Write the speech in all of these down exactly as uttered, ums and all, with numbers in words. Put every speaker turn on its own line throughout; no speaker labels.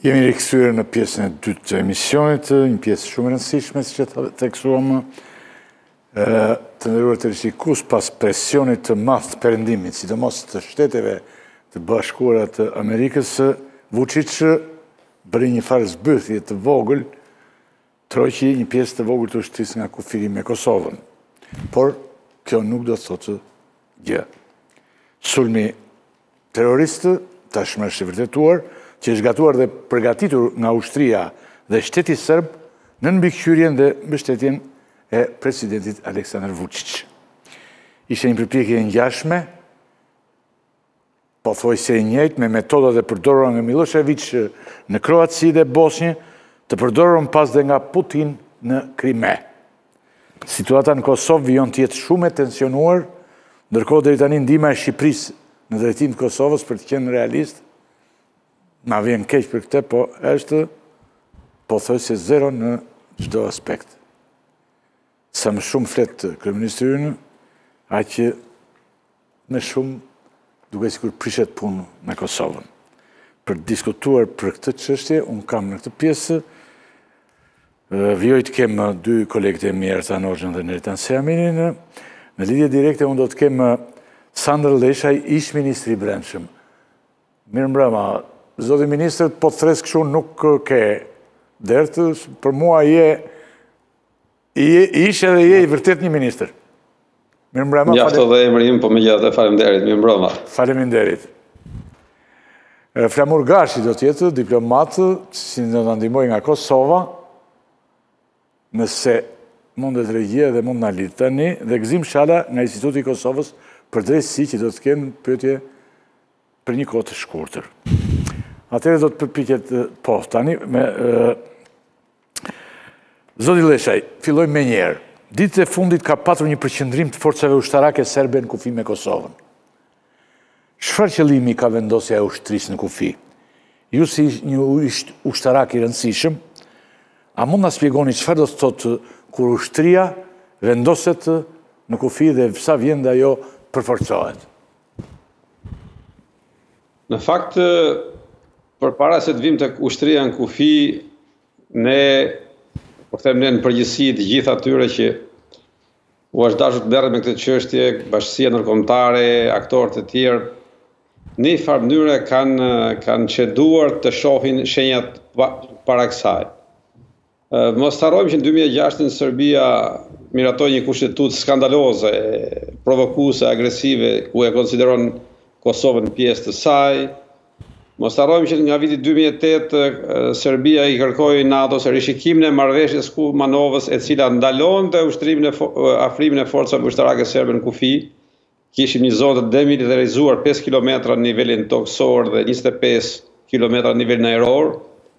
Jemi rikthyer në pjesën e dytë të emisionit, një pjesë shumë e rëndësishme, siç e theksuam, të nderuar televizionistë, pas presionit të madh të perëndimit, sidomos të Shteteve të Bashkuara të Amerikës, Vučić bëri një farë zbythje të vogël, troqi një pjesë të vogël të ushtrisë nga kufiri me Kosovën. Por kjo nuk do të thotë gjë. Sulmi terroristë tashmë është i vërtetuar, që është gatuar dhe përgatitur nga ushtria dhe shteti serb në mbikëqyrjen dhe mbështetjen e presidentit Aleksandar Vučić. Ishte një përpjekje ngjashme, pothuajse e njëjtë me metodat e përdorura nga Milošević në Kroaci dhe Bosnjë, të përdorura pas dhe nga Putin në Krime. Situata në Kosovë vijon të jetë shumë e tensionuar, ndërkohë deri tani ndihma e Shqipërisë në drejtim të Kosovës, për të qenë realist, na vjen keq për këtë, po është pothuajse zero në çdo aspekt. Sa më shumë flet kryeministri ynë, aq më shumë duket sikur prishet punë me Kosovën. Për të diskutuar për këtë çështje, unë kam në këtë pjesë vijoj të kem dy kolegët e mi, Ertan Hoxhën dhe Neritan Seaminin. Në lidhje direkte unë do të kem Sandër Leshaj, ish ministri i Brendshëm. Mirëmbrëma. Zoti ministër, po thres kështu nuk ke dertë, për mua je, ishe dhe je i vërtet një ministër. Mirëmbrëma.
Mjafto dhe emrin, po me gjatë dhe faleminderit, mirëmbrëma.
Faleminderit. Flamur Gashi do tjetë, diplomatë, si do të ndihmoj nga Kosova, nëse mundet regjia dhe mund në lidhë tani, dhe Gzim Shala nga Instituti i Kosovës për drejtësi që do të kenë pyetje për një kohë të shkurtër. Atëherë do të përpiqet, po, tani me Zoti Leshaj, filloj me njerë. Ditët e fundit ka patur një përqendrim të forcave ushtarake serbe në kufi me Kosovën. Çfarë qëllimi ka vendosja e ushtrisë në kufi? Ju si një ushtarak i rëndësishëm, a mund na shpjegoni çfarë do të thotë kur ushtria vendoset në kufi dhe sa vjen dhe ajo përforcohet?
Në fakt, për para se të vim të ushtria në kufi, ne, po them ne në përgjithësi të gjitha atyre që u është dashur të merret me këtë çështje, bashkësia ndërkombëtare, aktorët e tjerë, në një farë mënyre kanë kanë çeduar të shohin shenjat para kësaj. Mos harrojmë që në dy mijë e gjashtë Serbia miratoi një kushtetutë skandaloze, provokuese, agresive, ku e konsideron Kosovën pjesë të saj. Mos harrojmë që nga viti dy mijë e tetë Serbia i kërkoi NATO-s rishikimin e marrëveshjes Kumanovës, e cila ndalonte ushtrimin e afrimin e forcave ushtarake serbe në kufi. Kishim një zonë të demilitarizuar pesë kilometra në nivelin toksor dhe njëzet e pesë kilometra në nivelin ajror.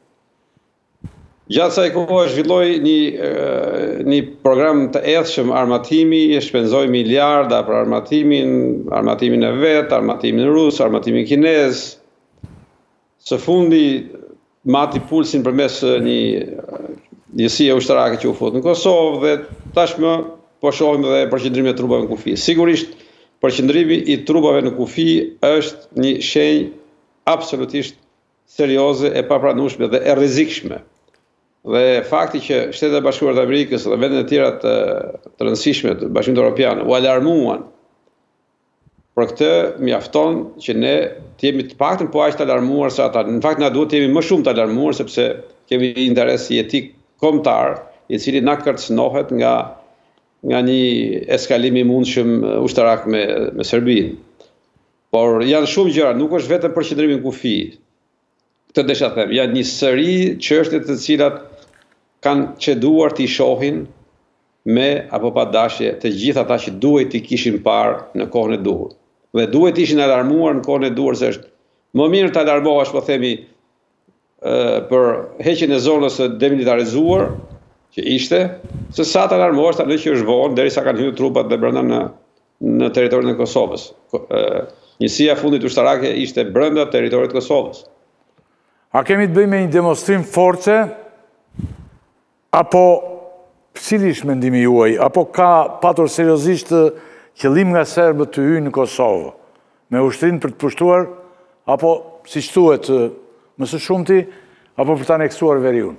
Gjatë kësaj kohe zhvilloi një një program të edhshëm armatimi, e shpenzoi miliarda për armatimin, armatimin e vet, armatimin rus, armatimin kinez. Së fundi mati pulsin përmes një njësie ushtarake që u fut në Kosovë dhe tashmë po shohim edhe përqendrimin e trupave në kufi. Sigurisht, përqendrimi i trupave në kufi është një shenjë absolutisht serioze, e papranueshme dhe e rrezikshme. Dhe fakti që Shtetet e Bashkuara të Amerikës dhe vendet e tjera të, të rëndësishme të Bashkimit Evropian u alarmuan për këtë, mjafton që ne të jemi të paktën po aq të alarmuar sa ata. Në fakt na duhet të jemi më shumë të alarmuar sepse kemi interes jetik kombëtar, i cili na kërcënohet nga nga një eskalim i mundshëm ushtarak me me Serbinë. Por janë shumë gjëra, nuk është vetëm përqendrimi në kufi. Këtë desha them, janë një sëri çështje të cilat kanë çeduar t'i shohin me apo pa dashje të gjithë ata që duhet t'i kishin parë në kohën e duhur. Dhe duhet ishin alarmuar në kohën e duhur, se është më mirë të alarmohesh, po themi, për heqjen e zonës së demilitarizuar që ishte, se sa të alarmohesh tani që është vonë derisa kanë hyrë trupat dhe brenda në në territorin e Kosovës. Njësia fundit ushtarake ishte brenda territorit të Kosovës.
A kemi të bëjmë një demonstrim force, apo cili është mendimi juaj, apo ka patur seriozisht qëllim nga serbët të hyjnë në Kosovë, me ushtrinë për të pushtuar, apo si thuhet më së shumti, apo për të aneksuar veriun?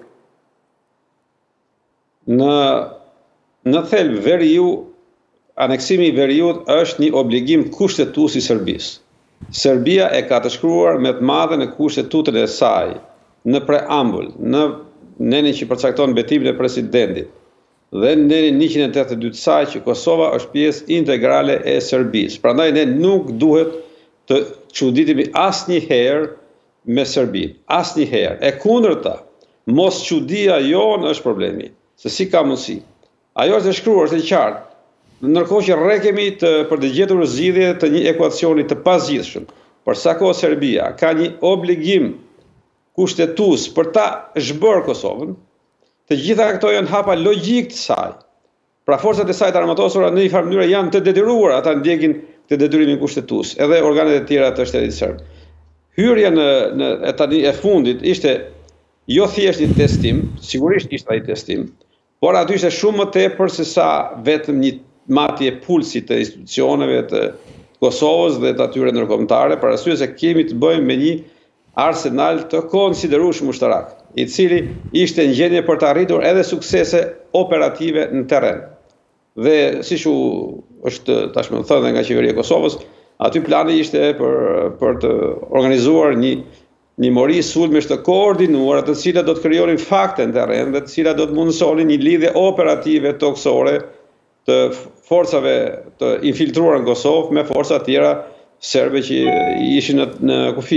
Në, në thelb, veriu, aneksimi i veriut është një obligim kushtetues i Serbisë. Serbia e ka të shkruar me të madhe në kushtetutën e saj, në preambull, në nenin që përcakton betimin e presidentit, dhe në nenin njëqind e tetëdhjetë e dy të saj që Kosova është pjesë integrale e Serbisë. Prandaj ne nuk duhet të çuditemi asnjëherë me Serbinë, asnjëherë. E kundërta, mos çudia jonë është problemi, se si ka mundësi. Ajo është e shkruar, është e qartë. Ndërkohë që rrekemi të, për të gjetur zgjidhje të një ekuacioni të pazgjidhshëm, për sa kohë Serbia ka një obligim kushtetues për ta zhbërë Kosovën, të gjitha këto janë hapa logjik të saj. Pra forcat e saj të armatosura në një farë mënyrë janë të detyruara ata ndjekin të detyrimin kushtetues, edhe organet e tjera të shtetit serb. Hyrja në, në e tani e fundit ishte jo thjesht një testim, sigurisht ishte ai testim, por aty ishte shumë më tepër se sa vetëm një matje pulsi të institucioneve të Kosovës dhe të atyre ndërkombëtare, për arsye se kemi të bëjmë me një arsenal të konsiderueshëm ushtarak, i cili ishte në gjendje për të arritur edhe suksese operative në terren. Dhe siç u është tashmë thënë nga qeveria e Kosovës, aty plani ishte për për të organizuar një një mori sulmesh të koordinuara, të cilat do të krijonin fakte në terren dhe të cilat do të mundësonin një lidhje operative toksore të forcave të infiltruara në Kosovë me forca tjera serbe që ishin në, në kufi.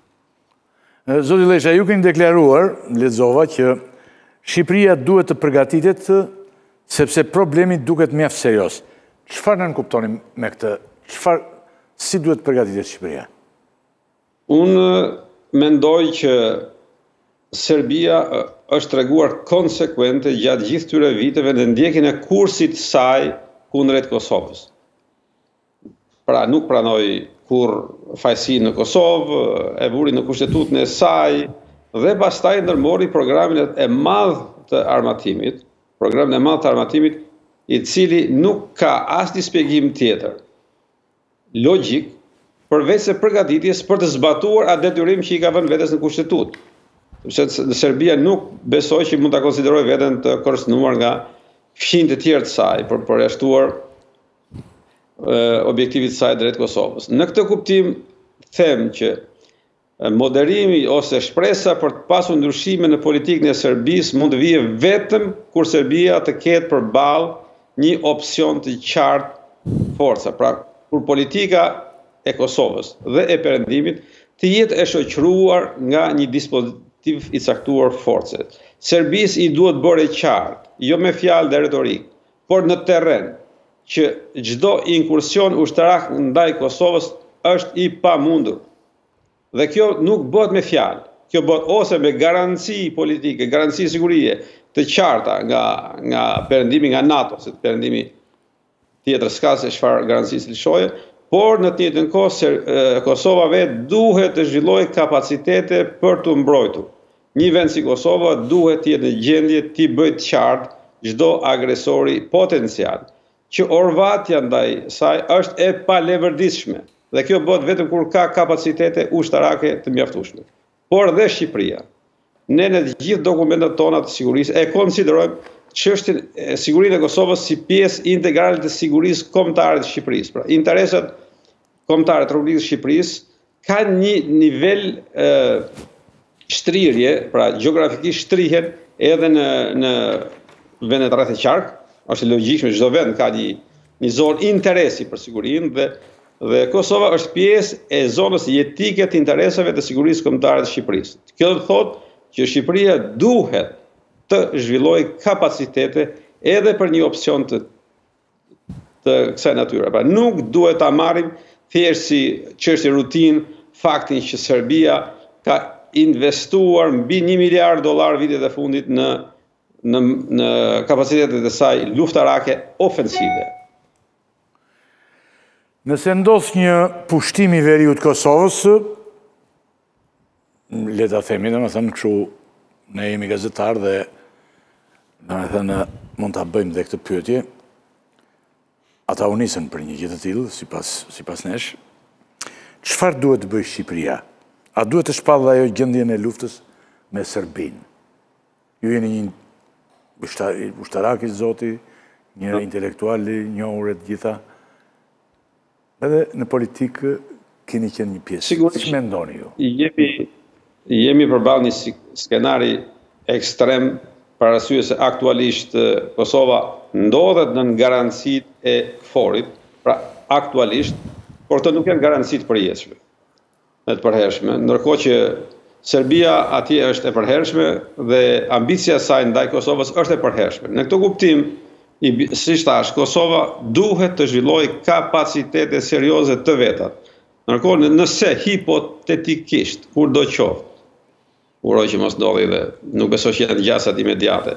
Zoti Lesha, ju keni deklaruar, lexova, që Shqipëria duhet të përgatitet sepse problemi duket mjaft serioz. Çfarë nën kuptoni me këtë? Çfarë, si duhet të përgatitet Shqipëria?
Unë mendoj që Serbia është treguar konsekuente gjatë gjithë këtyre viteve në ndjekjen e kursit saj kundrejt Kosovës. Pra nuk pranoi kur fajsi në Kosovë, e vuri në kushtetutën e saj dhe pastaj ndërmori programin e madh të armatimit, programin e madh të armatimit, i cili nuk ka asnjë shpjegim tjetër logjik përveç se përgatitjes për të zbatuar atë detyrim që i ka vënë vetes në kushtetutë. Sepse Serbia nuk besoi që mund ta konsiderojë veten të kërcënuar nga fqinjtë të tjerë të saj për përjashtuar objektivit të saj drejt Kosovës. Në këtë kuptim them që moderimi ose shpresa për të pasur ndryshime në politikën e Serbisë mund të vijë vetëm kur Serbia të ketë përballë një opsion të qartë forca. Pra, kur politika e Kosovës dhe e perëndimit të jetë e shoqëruar nga një dispozitiv i caktuar force. Serbisë i duhet bërë qartë, jo me fjalë dhe retorik, por në terren, që çdo inkursion ushtarak ndaj Kosovës është i pamundur. Dhe kjo nuk bëhet me fjalë, kjo bëhet ose me garanci politike, garanci sigurie të qarta nga nga perëndimi nga NATO, se perëndimi tjetër s'ka se çfarë garancisë lëshoje, por në të njëjtën kohë Kosova vetë duhet të zhvillojë kapacitete për të mbrojtur. Një vend si Kosova duhet të jetë në gjendje të bëjë të qartë çdo agresori potencial, që orvatja ndaj saj është e palevërditshme, dhe kjo bëhet vetëm kur ka kapacitete ushtarake të mjaftueshme. Por dhe Shqipëria, ne në të gjithë dokumentat tona të sigurisë e konsiderojmë çështjen e sigurinë e Kosovës si pjesë integrale të sigurisë kombëtare të Shqipërisë. Pra, interesat kombëtare të Republikës së Shqipërisë kanë një nivel e, shtrirje, pra gjeografikisht shtrihen edhe në në vendet rreth e qark. Është logjikshme, çdo vend ka një një zonë interesi për sigurinë dhe dhe Kosova është pjesë e zonës jetike të interesave të sigurisë kombëtare të Shqipërisë. Kjo do të thotë që Shqipëria duhet të zhvillojë kapacitete edhe për një opsion të të kësaj natyre. Pra nuk duhet ta marrim thjesht si çështje rutinë faktin që Serbia ka investuar mbi një miliard dollar vitet e fundit në në në kapacitetet e saj luftarake ofensive.
Nëse ndodh një pushtim i veriut të Kosovës, le ta themi, domethënë kështu, ne jemi gazetar dhe domethënë mund ta bëjmë dhe këtë pyetje. Ata u nisën për një gjë të tillë, sipas sipas nesh. Çfarë duhet të bëjë Shqipëria? A duhet të shpallë ajo gjendjen e luftës me Serbinë. Ju jeni një ushtarak i zoti, një intelektuali, një uret gjitha. Edhe në politikë keni qenë një pjesë.
Sigurisht.
Si mendoni ju?
Jemi, jemi përballë një skenari ekstrem, për arsye se aktualisht Kosova ndodhet në garancitë e KFOR-it, pra aktualisht, por të nuk janë garancitë përjetshme, e të përhershme, ndërkohë që Serbia atje është e përhershme dhe ambicia e saj ndaj Kosovës është e përhershme. Në këtë kuptim, si thash, Kosova duhet të zhvillojë kapacitete serioze të veta. Ndërkohë, nëse hipotetikisht, kur do qoftë, uroj që mos ndodhi dhe nuk besoj që janë gjasat imediate,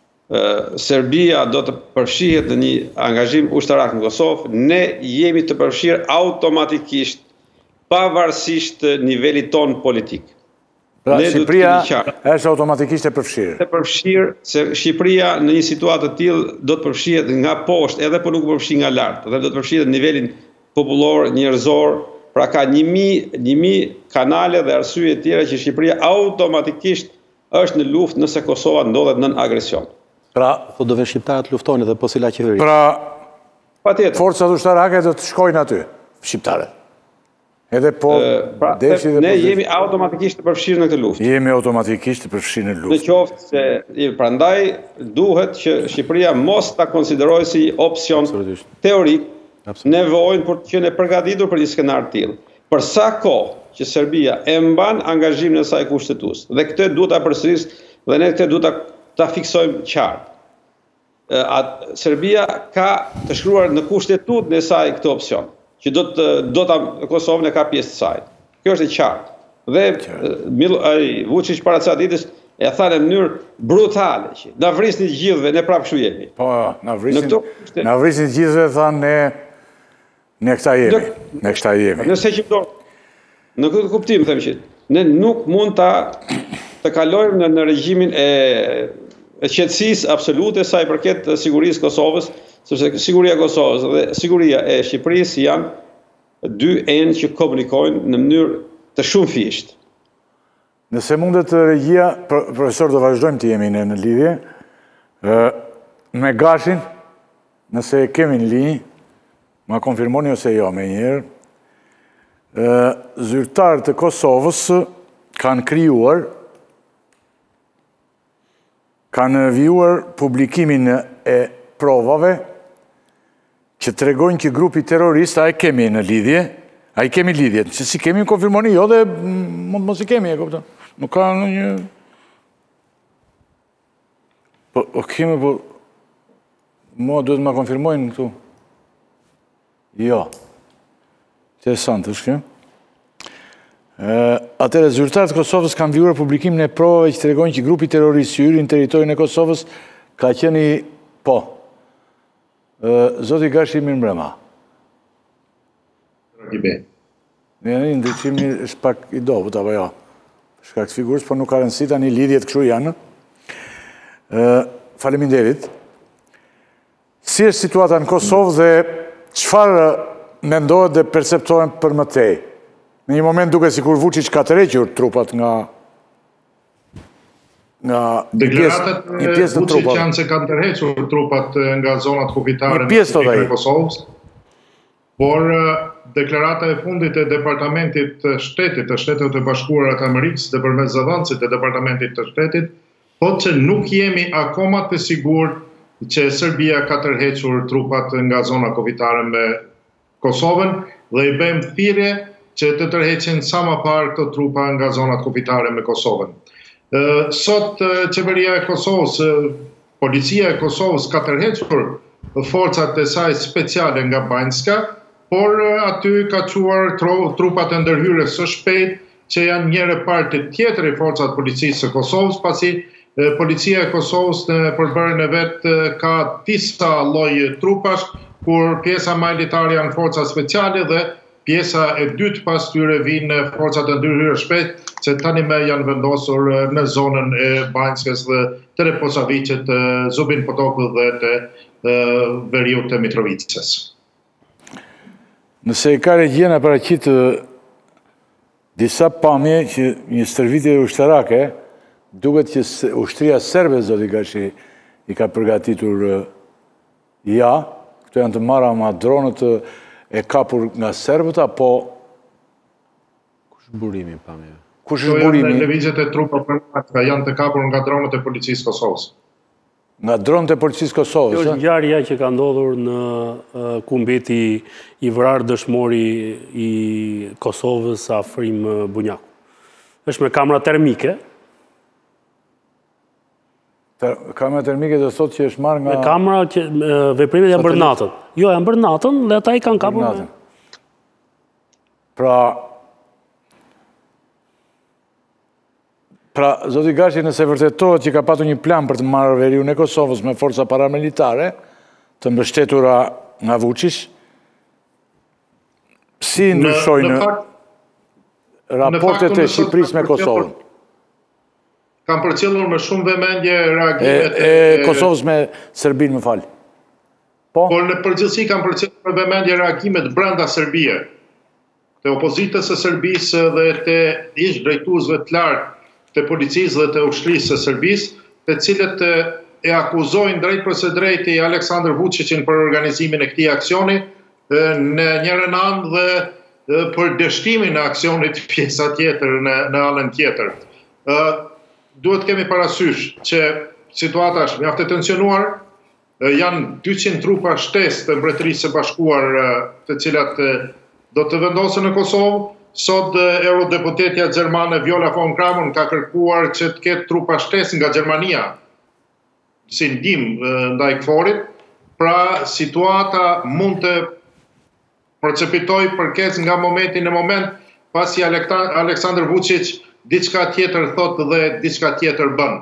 Serbia do të përfshihet në një angazhim ushtarak në Kosovë, ne jemi të përfshirë automatikisht, pavarësisht nivelit ton politik.
Pra, Shqipëria është automatikisht e përfshirë.
E përfshirë, se Shqipëria në një situatë të tillë do të përfshihet nga poshtë, edhe po nuk përfshihet nga lart, dhe do të përfshihet në nivelin popullor, njerëzor, pra ka një mijë kanale dhe arsye të tjera që Shqipëria automatikisht është në luftë nëse Kosova ndodhet nën agresion.
Pra, do ve shqiptarët luftoni dhe po si la qeveri.
Pra,
patjetër.
Forcat ushtarake do të shkojnë aty, shqiptarët. Edhe po,
pra,
deshi dhe
ne
po
jemi automatikisht të përfshirë në këtë luftë.
Jemi automatikisht të përfshirë në
Në
luftë.
qoftë se prandaj duhet që Shqipëria mos ta konsiderojë si opsion teorik nevojën për të qenë e përgatitur për një skenar të tillë. Për sa kohë që Serbia e mban angazhimin e saj kushtetues, dhe këtë duhet ta përsëris dhe ne këtë duhet ta, ta fiksojmë qartë. Serbia ka të shkruar në kushtetutën e saj këtë opsion, që do të do ta Kosovën e ka pjesë të saj. Kjo është e qartë. Dhe Milo, ai Vučić para ca ditësh e tha në mënyrë brutale që na vrisni të gjithëve, ne prapë kështu jemi.
Po, na vrisni, na vrisni të gjithëve, thanë ne ne këta jemi. Ne këta jemi.
Nëse që do, në këtë kuptim them që ne nuk mund ta të kalojmë në, në regjimin e e qetësisë absolute sa i përket sigurisë Kosovës, sepse siguria e Kosovës dhe siguria e Shqipërisë janë dy enë që komunikojnë në mënyrë të shumë fisht.
Nëse mundet regjia, profesor, do vazhdojmë të jemi në, në lidhje, me Gashin, nëse kemi në linjë, ma konfirmoni ose jo me njerë, zyrtarët të Kosovës kanë krijuar, kanë vijuar publikimin e provave që të regojnë që grupi terrorist, a e kemi në lidhje, a i kemi lidhje, që si kemi në konfirmoni, jo dhe mos i kemi, e këpëton. Nuk ka në një... Po, o kemi, po... Mua duhet ma konfirmojnë këtu. Jo. Interesant, është kjo. Atere, zyrtarët Kosovës kanë vijuar publikimin e provave që të regojnë që grupi terrorist që hyri në territorin e Kosovës ka qenë i... Po. Zoti Gashi mirëmbrëma.
Rakibe.
Në një ndryqimi është pak i dobut, apo jo. Shkak të figurës, por nuk ka rëndësi tani lidhjet kështu janë. Faleminderit. Si është situata në Kosovë dhe çfarë mendohet dhe perceptohen për mëtej? Në një moment duke si kur Vučić ka të requr trupat nga nga një pjesë të trupat.
Vučić janë se ka të requr trupat nga zonat kufitare
një pjesë të
në Kosovës, por deklarata e fundit e Departamentit të Shtetit, të Shtetit të Bashkuara të Amerikës dhe përmes zëdhënësit e Departamentit të Shtetit, thotë që nuk jemi akoma të sigurt që Serbia ka tërhequr trupat nga zona kufitare me Kosovën dhe i bëjmë thirrje që të tërheqin sa më parë këto trupa nga zonat kufitare me Kosovën. Sot qeveria e Kosovës, policia e Kosovës ka tërhequr forcat e saj speciale nga Banjska, por aty ka quar trupat e ndërhyrjes së shpejt që janë një reparti tjetër i forcat policisë së Kosovës, pasi policia e Kosovës në përbërjen e vet ka disa lloje trupash, kur pjesa më elitare janë forcat speciale dhe pjesa e dytë pas tyre vinë forcat e ndërhyrjes shpejt, që tani më janë vendosur në zonën e Banjskës dhe të Reposavicit, Zubin Potokut dhe të veriut të Mitrovicës.
Nëse i ka regjia në paraqitë disa pamje që një stërvitje ushtarake duket që ushtria serbe, zoti Gashi, i ka përgatitur ja, këto janë të marra ma dronët e kapur nga serbët, apo...
Kush burimi, pamje?
Kush është burimi?
Këto janë lëvizjet e trupa përmata, janë të kapur nga dronët e policisë Kosovës.
Nga dronët e policisë Kosovës?
Kjo është ngjarja që ka ndodhur në ku mbeti i vrarë dëshmori i Kosovës Afrim Bunjaku. Është me kamera termike.
Kamera termike do thotë që është marrë nga...
Me kamera që veprimet janë bërë natën. Jo, janë bërë natën dhe ata i kanë kapur me...
Pra... Pra, zoti Gashi, nëse vërtetohet që ka patur një plan për të marrë veriun e Kosovës me forca paramilitare, të mbështetura nga Vučić, si ndryshojnë raportet e Shqipërisë me Kosovën?
Kam përcjellur me shumë vëmendje reagimet
e Kosovës me Serbinë, më fal. Po?
Por në përgjithësi kam përcjellur me vëmendje reagimet brenda Serbie, të opozitës së Serbisë dhe të ish drejtuesve të lartë të policisë dhe të ushtrisë së Serbisë, të cilët e akuzojnë drejt për së drejti Aleksandar Vučićin për organizimin e këtij aksioni, në njërën anë dhe për dështimin e aksionit pjesa tjetër në anën tjetër. Duhet kemi parasysh që situata është mjaft e tensionuar, janë dyqind trupa shtesë të Mbretërisë së Bashkuar të cilat do të vendosen në Kosovë. Sot eurodeputetja gjermane Viola von Kramon ka kërkuar që të ketë trupa shtesë nga Gjermania si ndihmë ndaj KFOR-it, pra situata mund të perceptoj përkec nga momenti në moment, pasi Aleksandar Vučić diçka tjetër thot dhe diçka tjetër bën.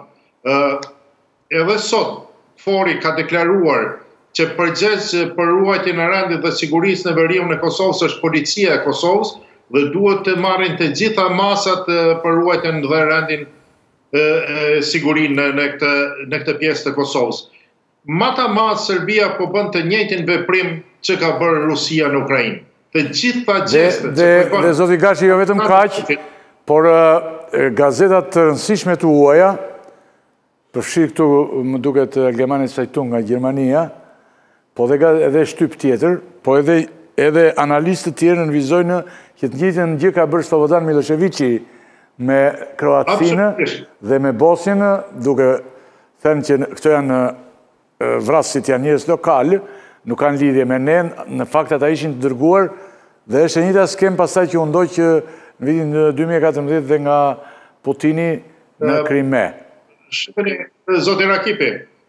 Edhe sot KFOR-i ka deklaruar që përgjegjës për ruajtjen e rendit dhe sigurisë në veriun e Kosovës është policia e Kosovës, dhe duhet të marrin të gjitha masat për ruajtjen dhe rendin sigurinë në këtë në këtë pjesë të Kosovës. Mata mas Serbia po bën të njëjtin veprim që ka bërë Rusia në Ukrainë. Të gjitha gjestet
që po bën. Dhe zoti Gashi, jo vetëm kaq, por gazetat të rëndësishme të huaja, përfshi këtu më duket Allgemeine Zeitung nga Gjermania, po edhe shtyp tjetër, po edhe edhe analistët tjerë nënvizojnë që të njëjtën gjë ka bërë Slobodan Miloševići me Kroacinë dhe me Bosnjën, duke thënë që këto janë vrasësit janë njerëz lokal, nuk kanë lidhje me ne, në fakt ata ishin të dërguar dhe është e njëjta skem pastaj që u ndoq në vitin dy mijë e katërmbëdhjetë dhe nga Putini në Krime.
Shqipëni, zoti Rakipi,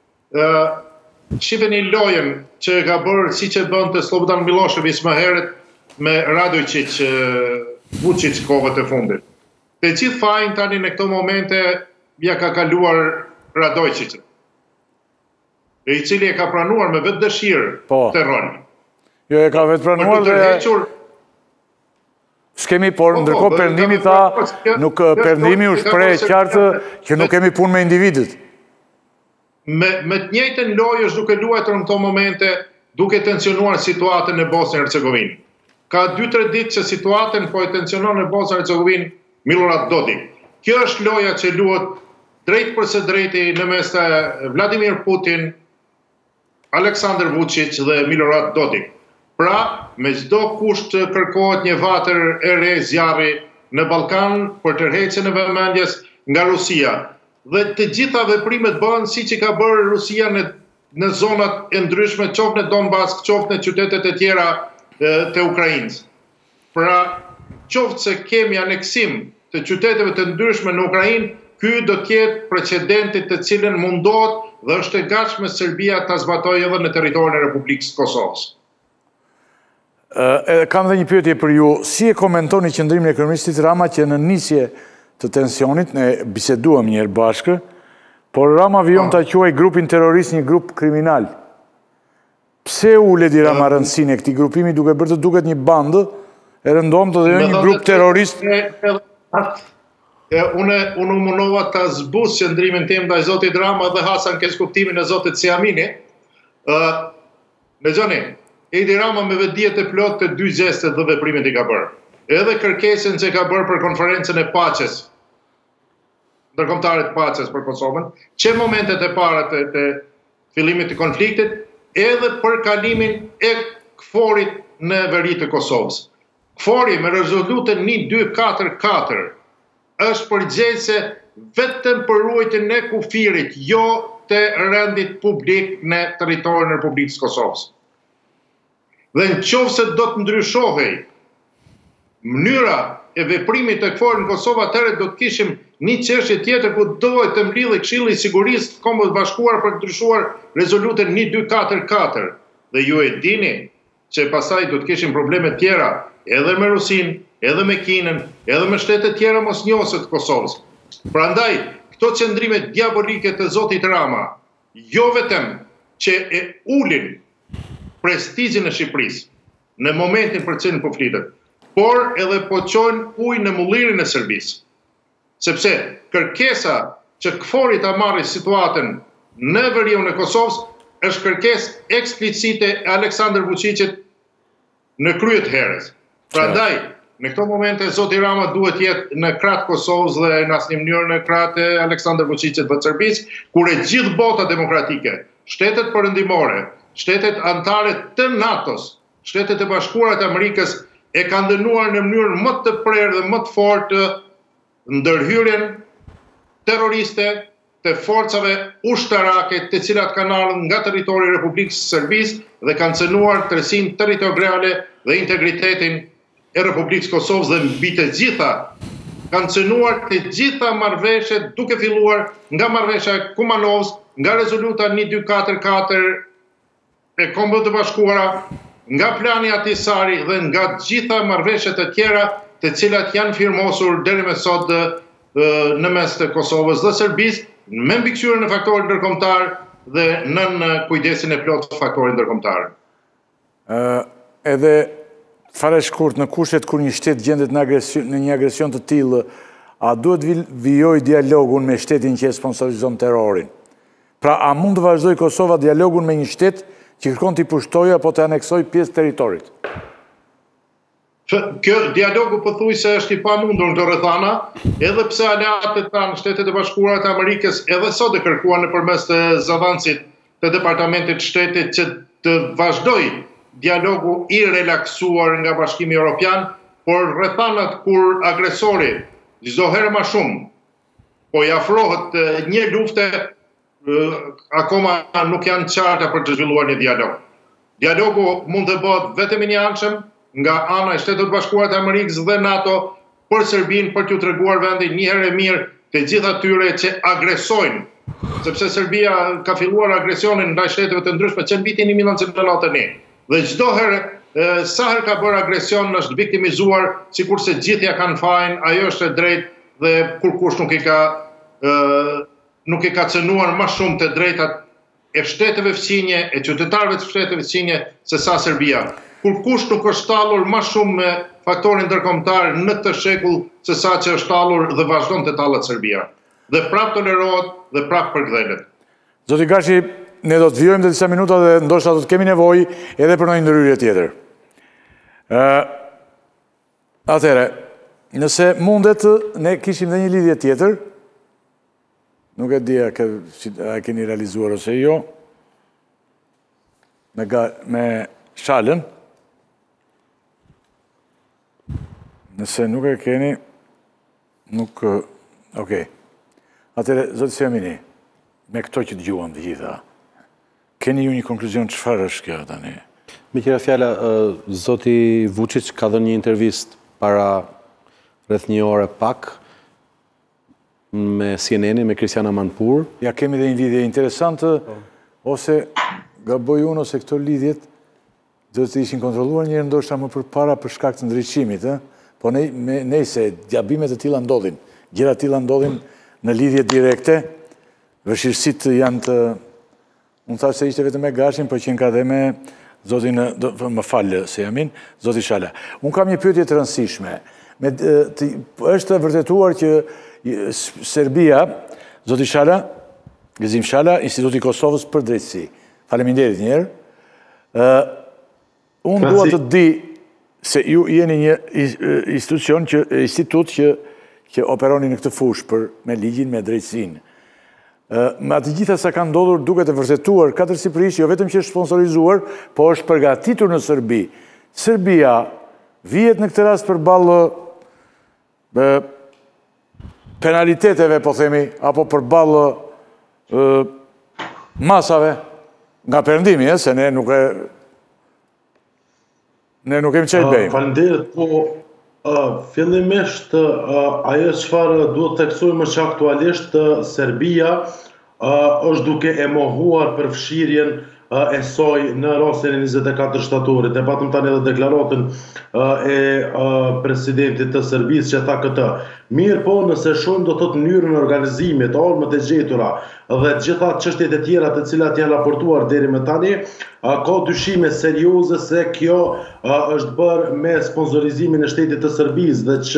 shqipeni lojën që ka bërë si që bënd të Slobodan Milošević më herët me Radojčić Vučić kohët e fundit. Të gjithë fajin tani në këto momente ja ka kaluar Radojčićin, i cili e ka pranuar me vetë dëshirë të rol.
Jo, e ka vetë pranuar dhe... S'kemi, por ndërkohë Perëndimi tha, nuk Perëndimi u shpreh qartë që nuk kemi punë me individët.
Me, me të njëjtën lojë është duke luajtur në këto momente, duke tensionuar situatën në Bosnjë Hercegovinë. Ka dy tre ditë që situatën po e tensionon në Bosnjë Hercegovinë Milorad Dodik. Kjo është loja që luhet drejt për së drejti në mes të Vladimir Putin, Aleksandar Vučić dhe Milorad Dodik. Pra, me çdo kusht kërkohet një vatër e re zjarri në Ballkan për tërheqjen e vëmendjes nga Rusia. Dhe të gjitha veprimet bëhen si që ka bërë Rusia në, në zonat e ndryshme, qoftë në Donbass, qoftë në qytetet e tjera e, të Ukrainës. Pra, qoftë se kemi aneksim të qyteteve të ndryshme në Ukrainë, ky do të jetë precedentit të cilën mundohet dhe është e gatshme Serbia ta zbatojë edhe në territorin e Republikës së Kosovës.
Uh, kam dhe një pyetje për ju, si e komentoni qëndrimin e kryeministit Rama që në nisje të tensionit, ne biseduam njërë bashkë, por Rama vijon të quaj grupin terrorist një grup kriminal. Pse u ledi Rama rëndësinë e këtij grupimi duke bërë të duket një bandë e rëndomtë dhe jo një grup terrorist?
Unë unë mundova ta zbus qëndrimin tim ndaj zotit Rama dhe Hasan keq kuptimin e zotit Siamini. Ë, Lexoni, Edi Rama me vetdijet e plot të dy gjestet dhe veprimet i ka bërë. Edhe kërkesën që ka bërë për konferencën e paqes ndërkombëtare të paqes për Kosovën, që momentet e para të, të fillimit të konfliktit, edhe për kalimin e KFOR-it në veri të Kosovës. KFOR-i me rezolutën një dy katër katër është përgjegjëse vetëm për ruajtjen e kufirit, jo të rendit publik në territorin e Republikës Kosovës. Dhe në qoftë se do të ndryshohej mënyra e veprimit të KFOR në Kosovë, atëherë do të kishim një çështje tjetër ku duhet të mbledhej Këshilli i Sigurisë të Kombëve të Bashkuara për të ndryshuar rezolutën një dy katër katër. Dhe ju e dini që pastaj do të kishim probleme tjera edhe me Rusinë, edhe me Kinën, edhe me shtete tjera mosnjose të Kosovës. Prandaj, këto qëndrime diabolike të zotit Rama, jo vetëm që e ulin prestigjin e Shqipërisë në momentin për cilin po flitet, por edhe po çojnë ujë në mullirin e Serbisë. Sepse kërkesa që KFOR-i ta marrë situatën në veriun e Kosovës është kërkesë eksplicite e Aleksandar Vučićit në krye të herës. Prandaj, në këto momente zoti Rama duhet jetë në krah të Kosovës dhe në asnjë mënyrë në krah të Aleksandar Vučićit dhe Serbisë, kur e gjithë bota demokratike, shtetet perëndimore, shtetet anëtare të NATO-s, shtetet e bashkuara të Amerikës e kanë dënuar në mënyrë më të prerë dhe më të fortë ndërhyrjen terroriste të forcave ushtarake të cilat kanë ardhur nga territori i Republikës së Serbisë dhe kanë cënuar tërësinë territoriale dhe integritetin e Republikës Kosovës dhe mbi të gjitha kanë cënuar të gjitha marrëveshjet duke filluar nga marrëveshja e Kumanovës, nga rezoluta një dy katër katër e Kombëve të Bashkuara, nga plani Ahtisaari dhe nga gjitha marrëveshjet e tjera të cilat janë firmosur deri më sot në mes të Kosovës dhe Serbisë, me mbikëqyrjen e faktorit ndërkombëtar dhe nën kujdesin e plotë të faktorit ndërkombëtar.
Edhe fare shkurt, në kushtet kur një shtet gjendet në një agresion të tillë, a duhet vijoj dialogun me shtetin që e sponsorizon terrorin? Pra, a mund të vazhdoj Kosova dialogun me një shtet që kërkon t'i pushtojë apo të aneksoj pjesë territorit?
Kjo dialogu pothuajse është i pamundur në këto rrethana, edhe pse aleatët tanë Shtetet e Bashkuara të Amerikës edhe sot e kërkuan nëpërmes të zavancit të Departamentit të Shtetit që të vazhdoj dialogu i relaksuar nga Bashkimi Evropian, por rrethanat kur agresori çdo herë më shumë po i afrohet një lufte, akoma nuk janë qarta për të zhvilluar një dialog. Dialogu mund të bëhet vetëm i njëanshëm nga ana e Shtetit Bashkuar të Amerikës dhe NATO për Serbinë, për t'u treguar vendin një herë e mirë të gjithë atyre që agresojnë, sepse Serbia ka filluar agresionin ndaj shteteve të ndryshme që në vitin një mijë nëntëqind e nëntëdhjetë e një. Dhe çdo herë sa herë ka bërë agresion është viktimizuar, sikurse gjithë ja kanë fajin, ajo është e drejtë dhe kurkush nuk i ka nuk i ka cënuar më shumë të drejtat e shteteve fësinje, e qytetarëve të shteteve fësinje se sa Serbia. Kurkush nuk është tallur më shumë me faktorin ndërkombëtar në këtë shekull se sa që është tallur dhe vazhdon të tallet Serbia. Dhe prapë tolerohet dhe prapë përkthehet.
Zoti Gashi, ne do të vijojmë të disa minuta dhe ndoshta do të kemi nevojë edhe për një ndryrje tjetër. Ë Atëherë, nëse mundet, ne kishim dhe një lidhje tjetër. Nuk e di a keni realizuar ose jo. Me, me Shalën. Nëse nuk e keni, nuk... Okej. Atëre, zotë Siamini, me këto që të gjuam të gjitha, keni ju një konkluzion çfarë është kjo tani?
Me qira fjala, zoti Vučić ka dhënë një intervist para rreth një ore pak me C N N-in, me Kristiana Manpur.
Ja, kemi dhe një lidhje interesantë, ose gaboj unë, ose këto lidhjet do të ishin kontrolluar njërë ndoshta më përpara për shkak të ndriçimit, ë? Po nejse, gjabimet e tilla ndodhin, gjëra të tilla ndodhin në lidhje direkte, vështirësitë janë të... Unë thash se ishte vetëm me Gashin, po që ka dhe me zotin, më falë se jamin, zoti Shala. Unë kam një pyetje të rëndësishme. Është vërtetuar që Serbia, zoti Shala, Gëzim Shala, Instituti Kosovës për drejtësi. Faleminderit njerë. Unë dua të di se ju jeni një institucion, që, institut që që operoni në këtë fushë për me ligjin, me drejtësinë. Me atë gjitha sa ka ndodhur duket e vërtetuar katër Shqipërisë, jo vetëm që është sponsorizuar, po është përgatitur në Serbi. Serbia vihet në këtë rast përballë penaliteteve, po themi, apo përballë masave nga perëndimi, se ne nuk e ne nuk kemi çfarë bëjmë.
Faleminderit, po fillimisht ajo çfarë duhet të theksojmë që aktualisht Serbia është duke e mohuar përfshirjen e saj në rastin e njëzet e katër shtatorit. E patëm tani edhe deklaratën e presidentit të Serbisë që tha këtë. Mirë po, nëse shumë do të të mënyrën e organizimit, armët e gjetura dhe gjitha çështjet e tjera të cilat janë raportuar deri më tani, ka dyshime serioze se kjo është bërë me sponsorizimin e shtetit të Serbisë dhe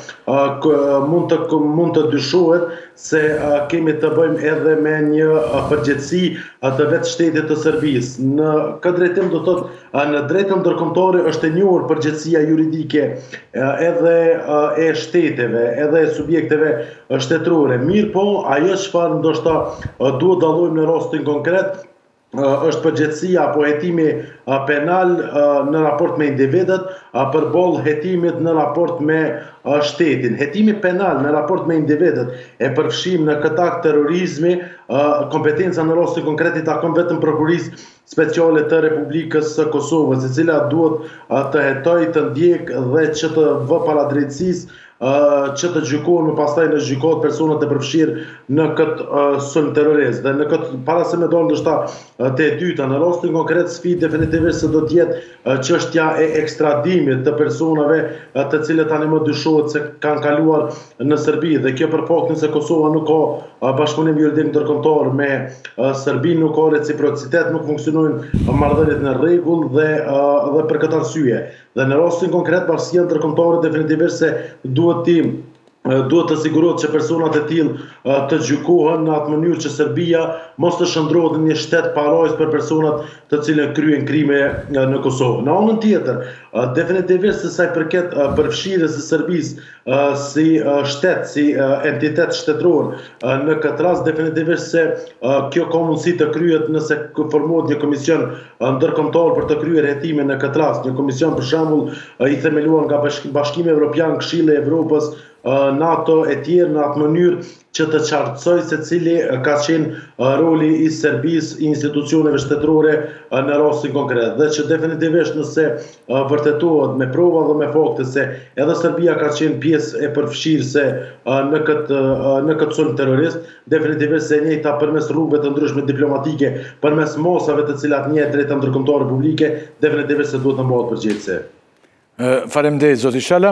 që mund të mund të dyshohet se kemi të bëjmë edhe me një përgjegjësi të vetë shtetit të Serbisë. Në këtë drejtim do të thotë në drejtën ndërkombëtare është e njohur përgjegjësia juridike edhe e shteteve, edhe e subjekteve shtetërore. Mirë po, ajo çfarë ndoshta duhet dallojmë në rastin konkret është përgjegjësia apo hetimi penal në raport me individët përballë hetimit në raport me shtetin. Hetimi penal në raport me individët e përfshim në këtë akt terrorizmi, kompetenca në rastin konkret i takon vetëm prokurisë speciale të Republikës së Kosovës, e cila duhet të hetojë, të ndjekë dhe që të vë para drejtësisë që të gjykohen më pastaj në gjykat personat e përfshirë në këtë sulm terrorist. Dhe në këtë para se me dalë ndoshta te e dyta, në rastin konkret sfidë definitivisht se do të jetë çështja e ekstradimit të personave të cilët tani më dyshohet se kanë kaluar në Serbi, dhe kjo për faktin se Kosova nuk ka bashkëpunim juridik ndërkombëtar me Serbinë, nuk ka reciprocitet, nuk funksionojnë marrëdhëniet në rregull dhe dhe për këtë arsye. Dhe në rastin konkret bashkia ndërkombëtare definitivisht se duhet të duhet të sigurohet që personat e tillë të gjykohen në atë mënyrë që Serbia mos të shndrohet në një shtet parajs për personat të cilët kryen krime në Kosovë. Në anën tjetër, definitivisht se sa i përket përfshirjes së Serbisë si shtet, si entitet shtetëror në këtë rast, definitivisht se kjo ka mundësi të kryhet nëse formohet një komision ndërkombëtar për të kryer hetime në këtë rast, një komision për shembull i themeluar nga Bashkimi Evropian, Këshilli i Evropës, NATO e tjerë, në atë mënyrë që të qartësoj se cili ka qenë roli i Serbisë, i institucioneve shtetërore në rastin konkret. Dhe që definitivisht nëse vërtetohet me prova dhe me fakte se edhe Serbia ka qenë pjesë e përfshirëse në këtë në këtë sulm terrorist, definitivisht se e njëjta përmes rrugëve të ndryshme diplomatike, përmes masave të cilat njihet drejta ndërkombëtare publike, definitivisht se duhet të mbahet përgjegjësi.
Faleminderit zoti Shala.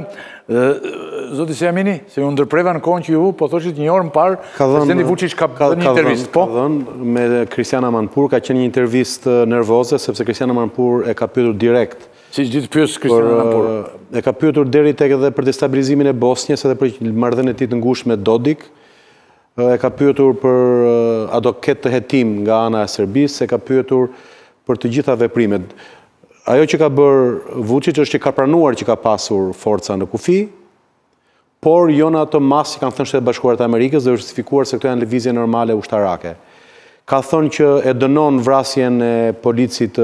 Zoti Sejamini, se ju ndërpreva në kohën që ju po thoshit një orë më parë, presidenti Vučić ka dhënë një intervistë, po?
Ka dhënë me Kristiana Manpur, ka qenë një intervistë nervoze, sepse Kristiana Manpur e ka pyetur direkt.
Si gjithë pyes Kristiana Manpur?
E ka pyetur deri tek edhe për destabilizimin e Bosnjës, edhe për marrëdhënien e tij të ngushtë me Dodik. E ka pyetur për a do ketë hetim nga ana e Serbisë, e ka pyetur për të gjitha veprimet. Ajo që ka bërë Vučić është që ka pranuar që ka pasur forca në kufi, por jo në ato masë që kanë thënë Shtetet Bashkuara të Amerikës dhe është justifikuar se këto janë lëvizje normale ushtarake. Ka thënë që e dënon vrasjen e policit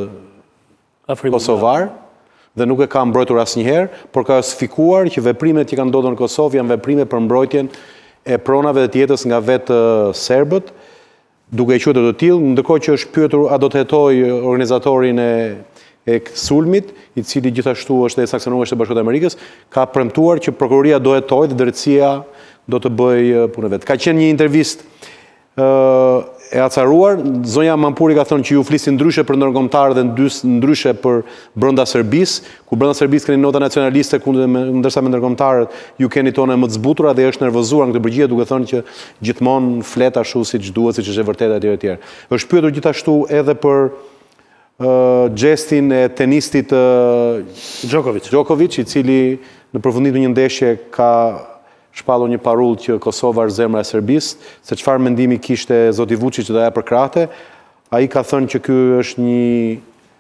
kosovar dhe nuk e ka mbrojtur asnjëherë, por ka justifikuar që veprimet që kanë ndodhur në Kosovë janë veprime për mbrojtjen e pronave dhe të jetës nga vetë serbët, duke e quajtur të tillë, ndërkohë që është pyetur a do të hetojë organizatorin e e sulmit, i cili gjithashtu është e sankcionuar Shtetet Bashkuara të Amerikës, ka premtuar që prokuroria do hetojë dhe drejtësia do të bëjë punën e vet. Ka qenë një intervistë e acaruar, zonja Manpuri ka thënë që ju flisin ndryshe për ndërkombëtarë dhe ndryshe për brenda Serbisë, ku brenda Serbisë keni nota nacionaliste, ndërsa me ndërkombëtarët ju keni tona më të zbutura dhe është nervozuar në këtë përgjigje duke thënë që gjithmonë flet ashtu siç duhet, siç është e vërtetë etj etj. Është pyetur gjithashtu edhe për gestin e tenistit
Djokovic.
Djokovic, i cili në përfundim të një ndeshje ka shpallur një parull që Kosova është zemra e Serbisë, se çfarë mendimi kishte zoti Vučić dhe ajo për krahte. Ai ka thënë që ky është një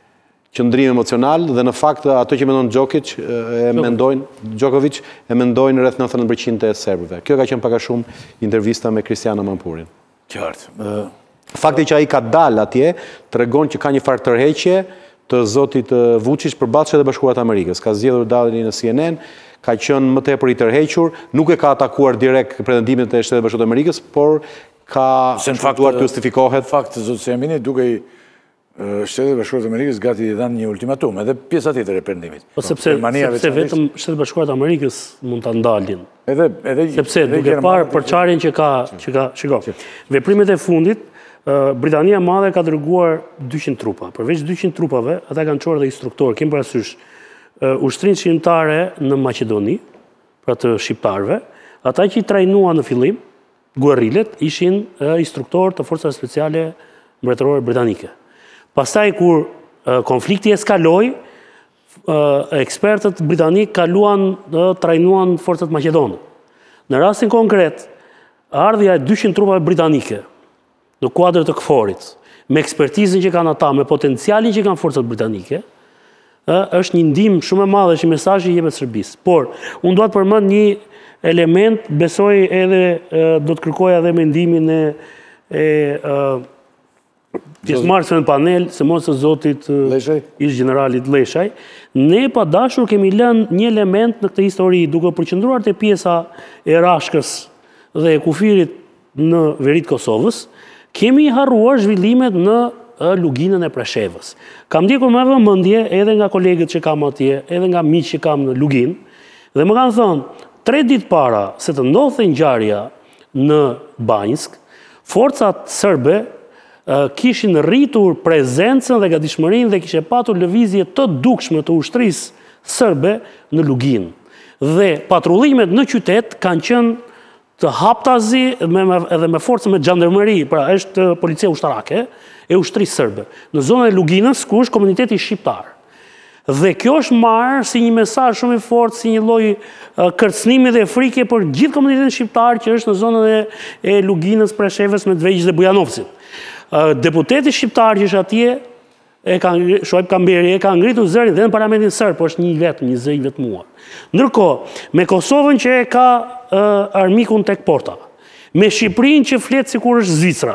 qëndrim emocional dhe në fakt ato që mendon Djokic e mendojnë Djokovic e mendojnë rreth nëntëdhjetë përqind të serbëve. Kjo ka qenë pak a shumë intervista me Kristiana Mampurin.
Qartë.
Fakti që ai ka dalë atje tregon që ka një farë tërheqje të zotit Vučić përballë Shtetet Bashkuara të Amerikës. Ka zgjedhur daljen në C N N, ka qenë më tepër i tërhequr, nuk e ka atakuar direkt pretendimet e Shtetet Bashkuara të Amerikës, por ka shtuar të justifikohet.
Në fakt, zotë Semini, duke i Shtetet Bashkuara të Amerikës gati i dhanë një ultimatum, edhe pjesa tjetër e perëndimit.
Po sepse vetëm Shtetet Bashkuara të Amerikës mund ta ndalin. Sepse duke parë përçarjen që ka, që ka, shiko, veprimet e fundit, Britania e Madhe ka dërguar dyqind trupa. Përveç dyqind trupave, ata kanë çuar dhe instruktorë, kemi parasysh ushtrinë shqiptare në Maqedoni, pra të shqiptarëve, ata që i trajnuan në fillim, guerrillet, ishin instruktorë të forcave speciale mbretërore britanike. Pastaj kur konflikti eskaloi, ekspertët britanik kaluan dhe trajnuan forcat maqedone. Në rastin konkret, ardhja e dyqind trupave britanike në kuadër të KFOR-it, me ekspertizën që kanë ata, me potencialin që kanë forcat britanike, është një ndihmë shumë e madhe që mesazhi i jepet Serbisë. Por unë dua të përmend një element, besoj edhe do të kërkoja edhe mendimin e e pjesëmarrësve në panel, se mos së zotit ish generalit Leshaj. Ne pa dashur kemi lënë një element në këtë histori, duke përqendruar te pjesa e Rashkës dhe e kufirit në veri të Kosovës, kemi harruar zhvillimet në luginën e Preshevës. Kam ndjekur me vëmendje edhe nga kolegët që kam atje, edhe nga miq që kam në Lugin, dhe më kanë thënë, tre ditë para se të ndodhte ngjarja në Banjsk, forcat serbe kishin rritur prezencën dhe gatishmërinë dhe kishe patur lëvizje të dukshme të ushtrisë serbe në Lugin. Dhe patrullimet në qytet kanë qenë të haptazi edhe me forcë me xhandarmeri, pra është policia ushtarake e ushtrisë serbe. Në zonën e Luginës, ku është komuniteti shqiptar. Dhe kjo është marrë si një mesazh shumë i fortë, si një lloj kërcënimi dhe frike për gjithë komunitetin shqiptar që është në zonën e Luginës, Preshevës, Medvegjis dhe Bujanovcit. Deputeti shqiptar që është atje, Shoaib Kamberi, e ka ngritur zërin dhe në parlamentin serb, po është një vetëm, një zë i vetmuar. Ndërkohë, me Kosovën që e ka armikun tek porta, me Shqipërinë që flet sikur është Zvicra,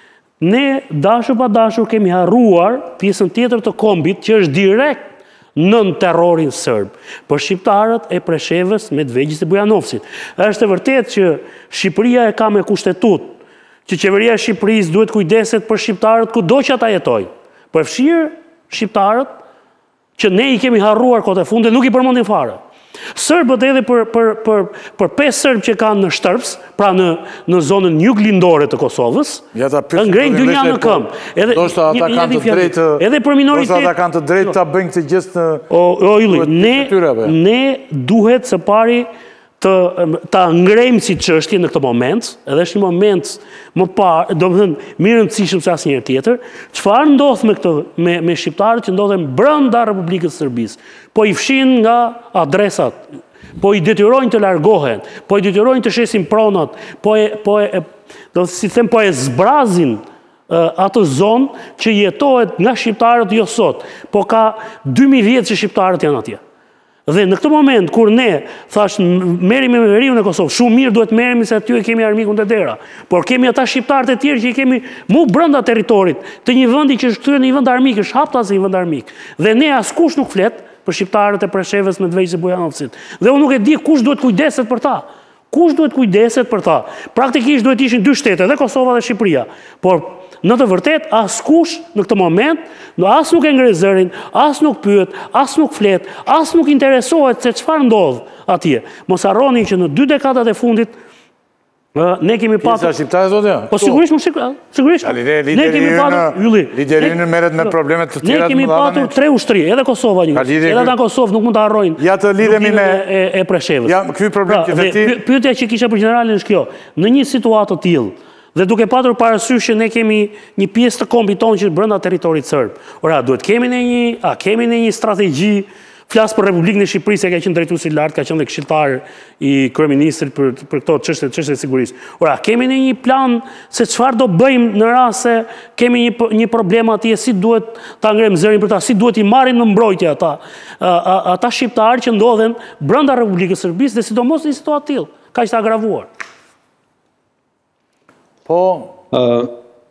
ne dashur pa dashur kemi harruar pjesën tjetër të kombit që është direkt nën terrorin serb, për shqiptarët e Preshevës, Medvegjis dhe Bujanovcit. Është e vërtetë që Shqipëria e ka me kushtetut, që qeveria e Shqipërisë duhet kujdeset për shqiptarët kudo që ata jetojnë. Përfshirë shqiptarët që ne i kemi harruar kohët e fundit, nuk i përmendin fare. Serbët edhe për për për për pesë serb që kanë në Shtërps, pra në në zonën juglindore të Kosovës, ngrejnë dynja në këmbë. Edhe
ndoshta ata kanë të drejtë,
edhe për minoritet,
ndoshta ata kanë të drejtë ta bëjnë këtë gjë në
O, o Ylli, ne ne duhet së pari të ta ngrejmë si çështje në këtë moment, edhe është një moment më parë, domethënë më i rëndësishëm se asnjëherë tjetër, çfarë ndodh me këtë me me shqiptarët që ndodhen brenda Republikës së Serbisë. Po i fshin nga adresat, po i detyrojnë të largohen, po i detyrojnë të shesin pronat, po e po e do si them po e zbrazin atë zonë që jetohet nga shqiptarët jo sot, po ka dy mijë vjet që shqiptarët janë atje. Dhe në këtë moment, kur ne, thash, merremi me veriun e Kosovë, shumë mirë duhet merremi se aty e kemi armikun të dera, por kemi ata shqiptarët e tjerë që i kemi mu brenda territorit, të një vendi që është kthyer në një vend armik, është haptas një vend armik. Dhe ne askush nuk flet për shqiptarët e Preshevës, Medvegjis dhe Bujanovcit. Dhe unë nuk e di kush duhet kujdeset për ta. Kush duhet kujdeset për ta? Praktikisht duhet ishin dy shtete, dhe Kosova dhe Shqipëria. Por në të vërtet, askush në këtë moment, as nuk e ngre zërin, as nuk pyet, as nuk flet, as nuk interesohet se çfarë ndodh atje. Mos harroni që në dy dekadat e fundit ne kemi patur.
Pjesa shqiptare thotë ja.
Po sigurisht, sigurisht. Ne kemi patur, Ylli.
Liderinë merret me problemet të tjera.
Ne kemi patur tre ushtri, edhe Kosova një. Edhe ata Kosovë nuk mund ta harrojnë.
Ja të lidhemi me
e Preshevës.
Ja, ky problem që vetë.
Pyetja që kisha për generalin është kjo. Në një situatë të tillë, dhe duke patur parasysh që ne kemi një pjesë të kombit tonë që është brenda territorit serb. Ora, duhet kemi në një, a kemi në një strategji Flasë për Republikën e Shqipërisë, ka qenë drejtuesi i lartë, ka qenë dhe këshilltar i kryeministrit për për këto çështje çështje sigurisë. Ora, kemi ne një plan se çfarë do bëjmë në rast se kemi një një problem atje, si duhet ta ngrem zërin për ta, si duhet i marrin në mbrojtje ata ata shqiptarë që ndodhen brenda Republikës së Serbisë dhe sidomos në situatë tillë, kaq të agravuar.
Po,
uh...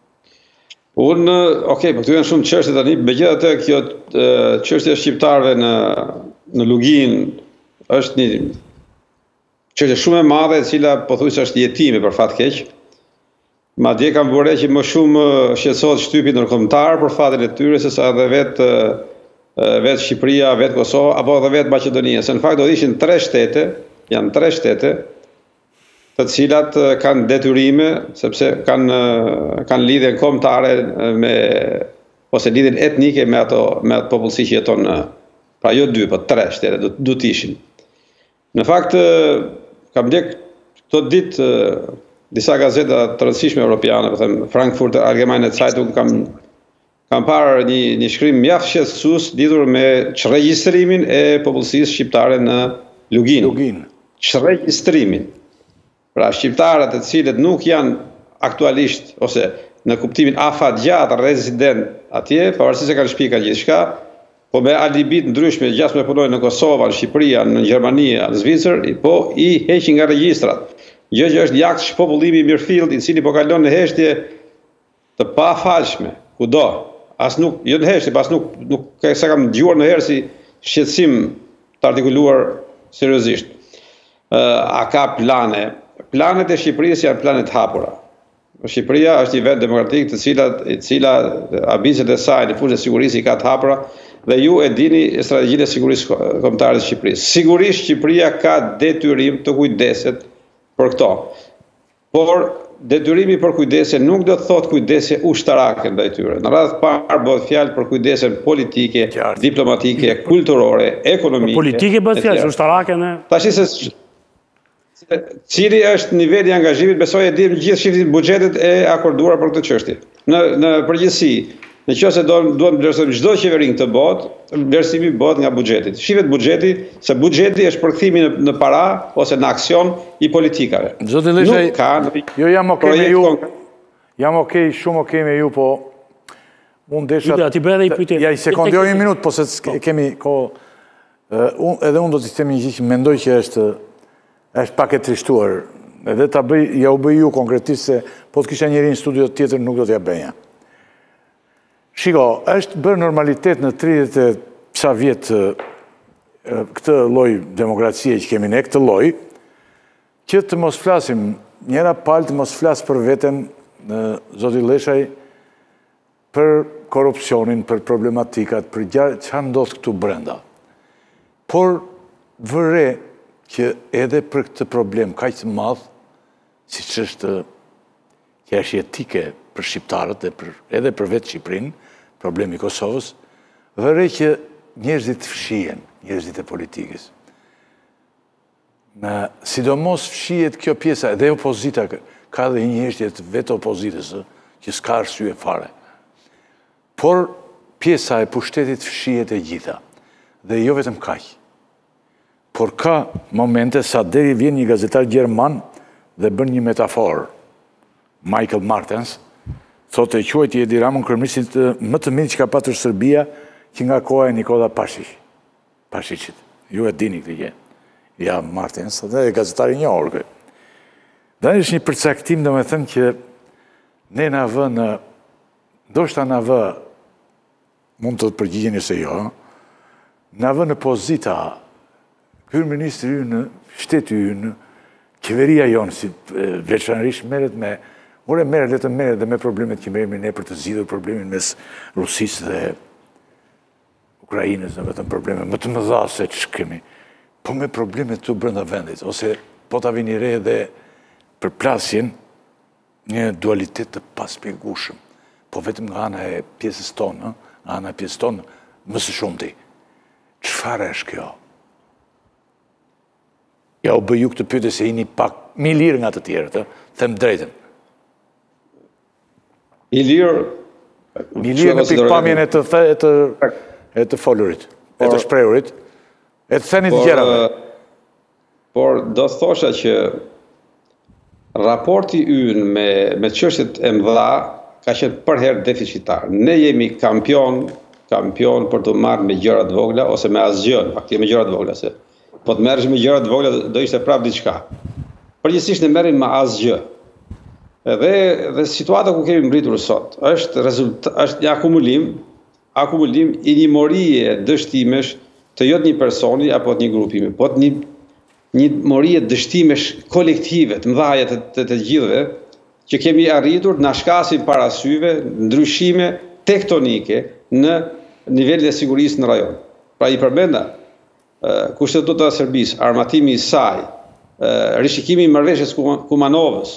Unë, okej, po këtu janë shumë çështje tani, megjithatë kjo çështja e shqiptarëve në në Lugin është një çështje shumë e madhe e cila pothuajse është jetime për fat keq. Madje kam vëre që më shumë shqetësohet shtypi ndërkombëtar për fatin e tyre se sa edhe vetë vetë Shqipëria, vetë Kosova apo edhe vetë Maqedonia. Se në fakt do të ishin tre shtete, janë tre shtete të cilat kanë detyrime, sepse kanë kanë lidhjen kombëtare me ose lidhjen etnike me ato me atë popullsi që jeton, pra jo dy, po tre shtete do do të ishin. Në fakt kam ndjek këto ditë disa gazeta të rëndësishme europiane, po them Frankfurter Allgemeine Zeitung, kam kam parë një një shkrim mjaft shqetësues lidhur me çregjistrimin e popullsisë shqiptare në Lugin.
Lugin.
Çregjistrimin. Pra shqiptarët e cilët nuk janë aktualisht ose në kuptimin afatgjat rezident atje, pavarësisht se kanë shtëpi kanë gjithçka, po me alibi të ndryshme gjasme punojnë në Kosovë, në Shqipëri, në Gjermani, në Zvicër, po i heqin nga regjistrat. Gjë që është jakt shpopullimi i mirëfillt, i cili po kalon në heshtje të pafalshme, kudo. As nuk, jo në heshtje, pas nuk nuk sa kam dëgjuar në herë si shqetësim të artikuluar seriozisht. A ka plane? Planet e Shqipërisë janë planet hapura. Shqipëria është një vend demokratik të cilat, e cila ambicionet e saj në fushën e sigurisë i ka të hapura dhe ju e dini strategjinë e sigurisë kombëtare të Shqipërisë. Sigurisht Shqipëria ka detyrim të kujdeset për këto. Por detyrimi për kujdese nuk do të thotë kujdese ushtarake ndaj tyre. Në radhë të parë bëhet fjalë për kujdesen politike, diplomatike, kulturore, ekonomike.
Politike bëhet fjalë, ushtarake ne.
Tash se cili është niveli i angazhimit, besoj e dim gjithë shiftin buxhetet e akorduara për këtë çështje. Në në përgjithësi, nëse do duam të vlerësojmë çdo qeveri këtë botë, vlerësimi bëhet nga buxheti. Shifet buxheti, se buxheti është përkthimi në, në para ose në aksion i politikave.
Zoti Leshaj, jo jam okay me ju. Jam okay, shumë okay me ju, po unë desha
ti bëre i pyetje.
Ja, i sekondoj një minutë, po se kemi kohë. Uh, edhe unë do të them një gjë që mendoj që është është pak e trishtuar, edhe ta bëj, ja u bëj ju konkretisht se po të kisha njëri në studio tjetër nuk do t'ja bëja. Shiko, është bërë normalitet në tridhjetë e ca vjet këtë lloj demokracie që kemi ne, këtë lloj, që të mos flasim, njëra palë të mos flas për veten në zoti Leshaj, për korrupsionin, për problematikat, për gjërat që ndodh këtu brenda. Por vëre që edhe për këtë problem kaq të madh, siç është që është etike për shqiptarët dhe për, edhe për vetë Shqipërinë, problemi i Kosovës, vëre që njerëzit fshihen, njerëzit e politikës. Në sidomos fshihet kjo pjesa, edhe opozita ka dhe një njerëzit vetë opozitës, që s'ka arsye fare. Por pjesa e pushtetit fshihet e gjitha, dhe jo vetëm kaq. Por ka momente sa deri vjen një gazetar gjerman dhe bën një metaforë. Michael Martens thotë e quajti Edi Ramon kryeministit më të mirë që ka patur Serbia që nga koha e Nikola Pashic. Pashichit. Ju e dini këtë gjë. Ja, Martens, dhe e gazetari një orë. Dhe është një përcaktim, do me thënë që ne na vë në, ndoshta na vë, mund të të përgjigjeni se jo, na vë në pozita kryeministri ynë, shteti ynë, qeveria jonë, si veçanërisht merret me, ore merret le të merret dhe me problemet që merremi ne për të zgjidhur problemin mes Rusisë dhe Ukrainës, në vetëm probleme më të mëdha se që kemi, po me problemet të brenda vendit, ose po ta vini re dhe përplasjen një dualitet të paspjegueshëm, po vetëm nga ana e pjesës tonë, nga ana e pjesës tonë, më së shumti. Çfarë është kjo? Ja u bëju këtë pyetje se jeni pak mi lirë nga të tjerët, them drejtën.
I lirë...
Mi lirë në pikpamjen e të, e të, e të folurit, e të shprehurit, E të theni të gjerave.
Por do të thosha që raporti ynë me, me çështjet e mëdha ka qenë përherë deficitar. Ne jemi kampion, kampion për të marrë me gjëra të vogla ose me asgjë, në fakt, me gjëra të vogla se po të merresh me gjëra të vogla do ishte prapë diçka. Përgjithsisht ne merrim me asgjë. Dhe dhe situata ku kemi mbritur sot është rezultat, është një akumulim, akumulim i një morie dështimesh të jo të një personi apo të një grupimi, po të një një morie dështimesh kolektive të mëdha të, të, të gjithëve që kemi arritur na shkasin para syve ndryshime tektonike në nivelin e sigurisë në rajon. Pra i përmenda kushtetuta e Serbisë, armatimi i saj, rishikimi i marrëveshjes Kumanovës,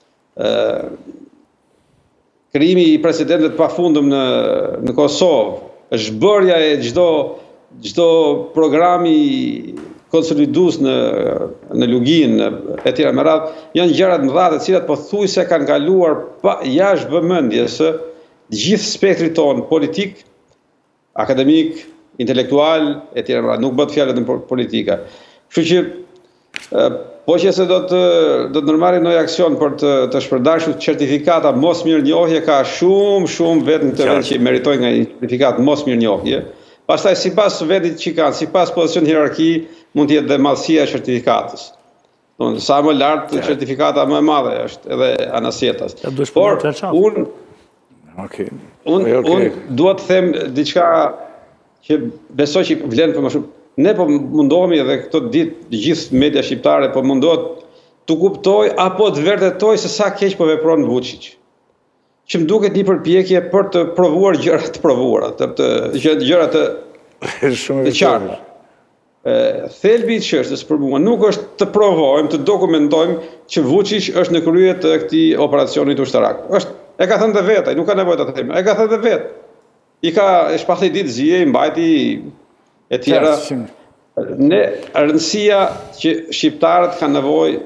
krijimi i precedentet pafundëm në në Kosovë, zhbërja e çdo çdo programi konsolidues në në Lugin e tjera me radhë, janë gjëra të mëdha të cilat pothuajse kanë kaluar pa jashtë vëmendjes së gjithë spektrit ton politik, akademik, intelektual e tjera me radhë, nuk bëhet fjalë vetëm për politika. Kështu që po që se do të do të ndërmarrim ndonjë aksion për të të shpërndashur certifikata mos mirënjohje, ka shumë shumë vetëm të vend që meritojnë nga një certifikat mos mirënjohje. Pastaj sipas vendit që kanë, sipas pozicionit hierarki, mund të jetë dhe madhësia e certifikatës. Domethënë sa më lart certifikata më e madhe është edhe anasjetas. Por unë
Okej.
Unë un, dua të them diçka që besoj që vlen për më shumë. Ne po mundohemi edhe këto ditë gjithë media shqiptare po mundohet të kuptoj apo të vërtetoj se sa keq po vepron Vučić. Që më duket një përpjekje për të provuar gjëra të provuara, të, të gjëra të të qarta. Thelbi i çështjes për mua nuk është të provojmë, të dokumentojmë që Vučić është në krye të këtij operacioni ushtarak. Është e ka thënë dhe vetë, nuk ka nevojë ta them. E ka thënë dhe vetë. I ka e shpallë ditë zie, i mbajti e tjera. Ne rëndësia që shqiptarët kanë nevojë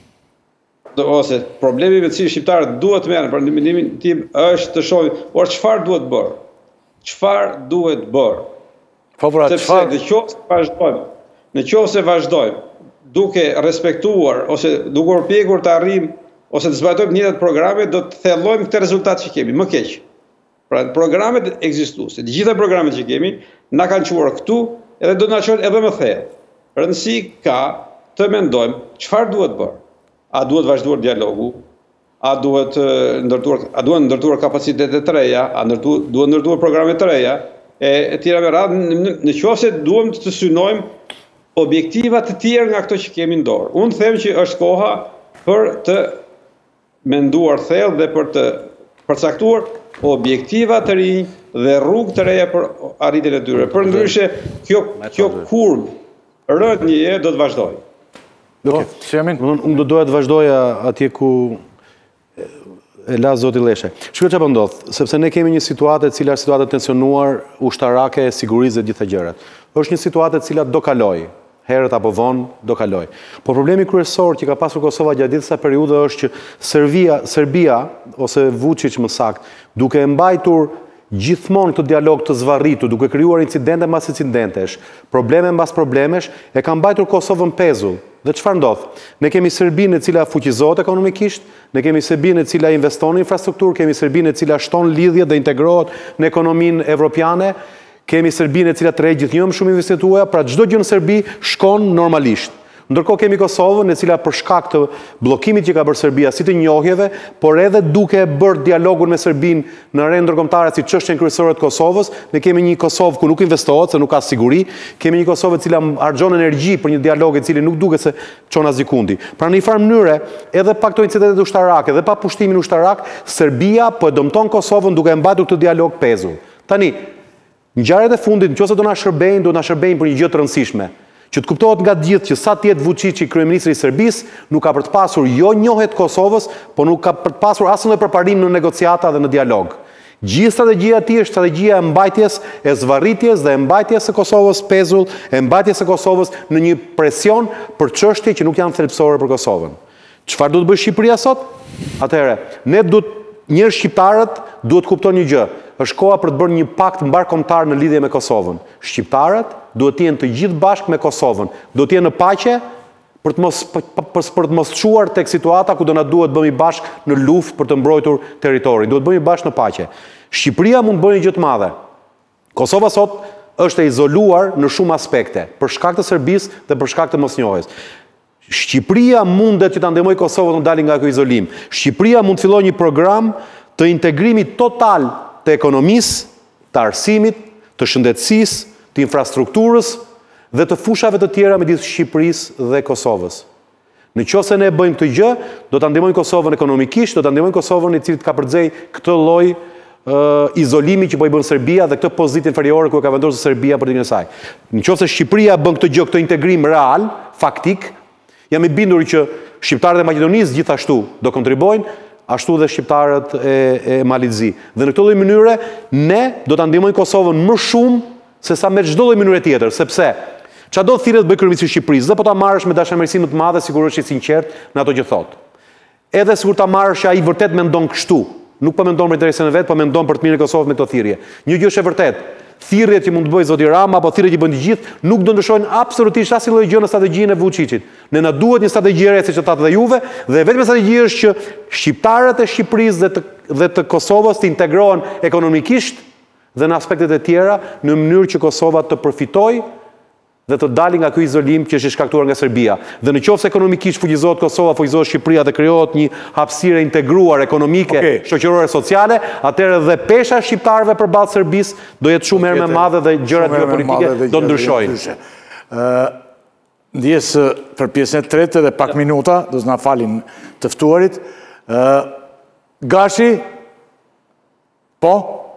ose problemi me të cilin shqiptarët duhet merren për mendimin tim është të shohin, por çfarë duhet bërë? Çfarë duhet bërë?
Po pra,
çfarë? Nëse vazhdojmë, nëse vazhdojmë duke respektuar ose duke përpjekur të arrijmë ose të zbatojmë njëjtat programe, do të thellojmë këtë rezultat që kemi, më keq. Pra programet ekzistuese, të gjitha programet që kemi na kanë çuar këtu edhe do të na çojnë edhe më thellë. Rëndësi ka të mendojmë çfarë duhet bërë. A duhet vazhduar dialogu, a duhet ndërtuar, a duhet ndërtuar kapacitete të reja, a ndërtuar, duhet ndërtuar programe të reja, e, e tjera me radhë, në, në qoftë se duhem të synojmë objektiva të tjerë nga ato që kemi në dorë. Unë them që është koha për të menduar thellë dhe për të përcaktuar objektiva të rinj dhe rrugë të reja për arritjen e tyre. Përndryshe, kjo kjo kurbë rënje do të vazhdojë.
Unë do doja të vazhdoja atje ku e la zoti Leshe. Shkjo që për ndodhë, sepse ne kemi një situatë e cila është situatë tensionuar, ushtarake, sigurisë dhe gjitha gjërat. është një situatë e cila do kaloj, herët apo vonë do kaloj. Po problemi kryesor që ka pasur Kosova gjatë gjithë sa periudhë është që Serbia, Serbia ose Vučić më saktë, duke e mbajtur gjithmonë këtë dialog të zvarritur, duke krijuar incidente mbas incidentesh, probleme mbas problemesh, e ka mbajtur Kosovën pezull. Dhe çfarë ndodh? Ne kemi Serbinë e cila fuqizohet ekonomikisht, ne kemi Serbinë e cila investon në infrastrukturë, kemi Serbinë e cila shton lidhje dhe integrohet në ekonominë evropiane, kemi Serbinë e cila tërheq gjithnjë shumë investituara, pra çdo gjë në Serbi shkon normalisht. Ndërkohë kemi Kosovën e cila për shkak të bllokimit që ka bërë Serbia si të njohjeve, por edhe duke bërë dialogun me Serbinë në arenë ndërkombëtare si çështjen kryesore të Kosovës, ne kemi një Kosovë ku nuk investohet, se nuk ka siguri, kemi një Kosovë e cila harxhon energji për një dialog i cili nuk duket se çon asgjë kundi. Pra në një farë mënyre, edhe pa këto incidentet ushtarake dhe pa pushtimin ushtarak, Serbia po e dëmton Kosovën duke mbajtur këtë dialog pezull. Tani, ngjarjet e fundit, nëse do na shërbejnë, do na shërbejnë për një gjë të rëndësishme. Që të kuptohet nga të gjithë që sa të jetë Vučić kryeministri i Serbisë, nuk ka për të pasur jo njohjet Kosovës, por nuk ka për të pasur asnjë përparim në negociata dhe në dialog. Gjithë strategjia e tij është strategjia e mbajtjes, e zvarritjes dhe e mbajtjes së Kosovës pezull, e mbajtjes së Kosovës në një presion për çështje që nuk janë thelbësore për Kosovën. Çfarë duhet bëjë Shqipëria sot? Atëherë, ne duhet njerëz shqiptarët duhet kuptojnë një gjë. Është koha për të bërë një pakt mbarkombëtar në lidhje me Kosovën. Shqiptarët duhet të jenë të gjithë bashkë me Kosovën. Duhet të jenë në paqe për të mos për të mos çuar tek situata ku do na duhet bëhemi bashkë në luftë për të mbrojtur territorin. Duhet bëhemi bashkë në paqe. Shqipëria mund të bëjë një gjë të madhe. Kosova sot është e izoluar në shumë aspekte, për shkak të Serbisë dhe për shkak të mosnjohjes. Shqipëria mundet që ta ndihmojë Kosovën të dalë nga ky izolim. Shqipëria mund të fillojë një program të integrimit total të ekonomisë, të arsimit, të shëndetësisë, të infrastrukturës dhe të fushave të tjera midis Shqipërisë dhe Kosovës. Në qoftë se ne bëjmë këtë gjë, do ta ndihmojmë Kosovën ekonomikisht, do ta ndihmojmë Kosovën i cili ka përxej këtë lloj uh, izolimi që po i bën Serbia dhe këtë pozitë inferiore ku e ka vendosur Serbia për ditën e saj. Në qoftë se Shqipëria bën këtë gjë, këtë integrim real, faktik, jam i bindur që shqiptarët e Maqedonisë gjithashtu do kontribuojnë, ashtu dhe shqiptarët e, e Malizi. Dhe në këtë lloj mënyre ne do ta ndihmojmë Kosovën më shumë se sa me çdo lloj mënyre tjetër, sepse çfarë do thirret bëj kryeministri i Shqipërisë, dhe po ta marrësh me dashamirësi më të madhe, sigurisht i sinqert në ato që thot. Edhe sikur ta marrësh ai vërtet mendon kështu, nuk po mendon për interesin e vet, po mendon për të mirën e Kosovës me këto thirrje. Një gjë është e vërtet. Thirrjet që mund të bëjë zoti Rama apo thirrjet që bën të gjithë nuk do ndryshojnë absolutisht asnjë lloj gjë në strategjinë e Vučićit. Ne na duhet një strategji e re siç e thatë dhe juve, dhe vetëm strategji është që shqiptarët e Shqipërisë dhe të, dhe të Kosovës të integrohen ekonomikisht dhe në aspektet e tjera në mënyrë që Kosova të përfitojë dhe të dalin nga ky izolim që është i shkaktuar nga Serbia. Dhe në qoftë se ekonomikisht fuqizohet Kosova, fuqizohet Shqipëria dhe krijohet një hapësirë integruar ekonomike, okay, shoqërore, sociale, atëherë dhe pesha e shqiptarëve përballë Serbisë do jetë shumë herë më e madhe dhe gjërat geopolitike do ndryshojnë.
Ë, ndjes për pjesën e tretë dhe pak minuta, do të na falin të ftuarit. Ë, Gashi? Po?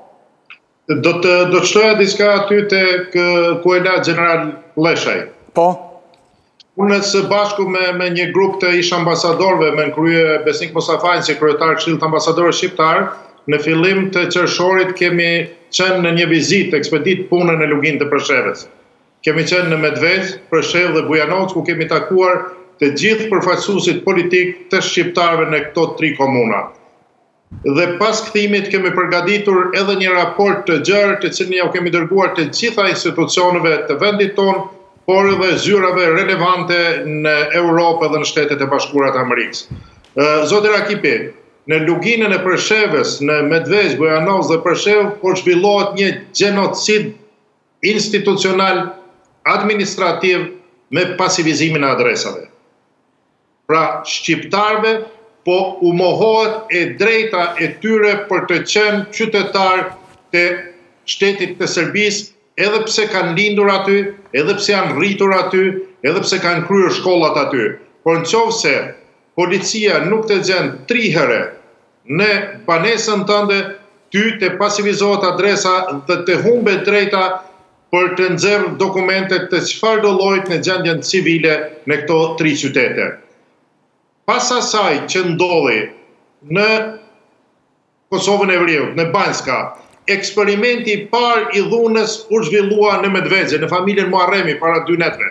Do të do të shtoja diçka aty te ku e la general Leshaj.
Po.
Unë së bashku me me një grup të ish ambasadorëve, me krye Besnik Mosafajin si kryetar i Këshillit të Ambasadorëve Shqiptar, në fillim të qershorit kemi qenë në një vizitë ekspedit punën në Luginë të Preshevës. Kemi qenë në Medvez, Preshevë dhe Bujanoc, ku kemi takuar të gjithë përfaqësuesit politik të shqiptarëve në këto tri komuna. Dhe pas kthimit kemi përgatitur edhe një raport të gjerë të cilin ja u kemi dërguar të gjitha institucioneve të vendit tonë, por edhe zyrave relevante në Europë dhe në Shtetet e Bashkuara të Amerikës. Zoti Rakipi, në Luginën e Preshevës, në Medvez, Bujanoc dhe Preshevë, po zhvillohet një gjenocid institucional, administrativ me pasivizimin e adresave. Pra, shqiptarëve po u mohohet e drejta e tyre për të qenë qytetar të shtetit të Serbisë, edhe pse kanë lindur aty, edhe pse janë rritur aty, edhe pse kanë kryer shkollat aty. Por nëse policia nuk të gjen tri herë në banesën tënde, ty të pasivizohet adresa dhe të humbe drejta për të nxjerrë dokumente të çfarëdo lloji në gjendjen civile në këto tri qytete. Pas asaj që ndodhi në Kosovën e Veriut, në Banjska, eksperimenti i parë i dhunës u zhvillua në Medveze, në familjen Muharremi para dy netëve,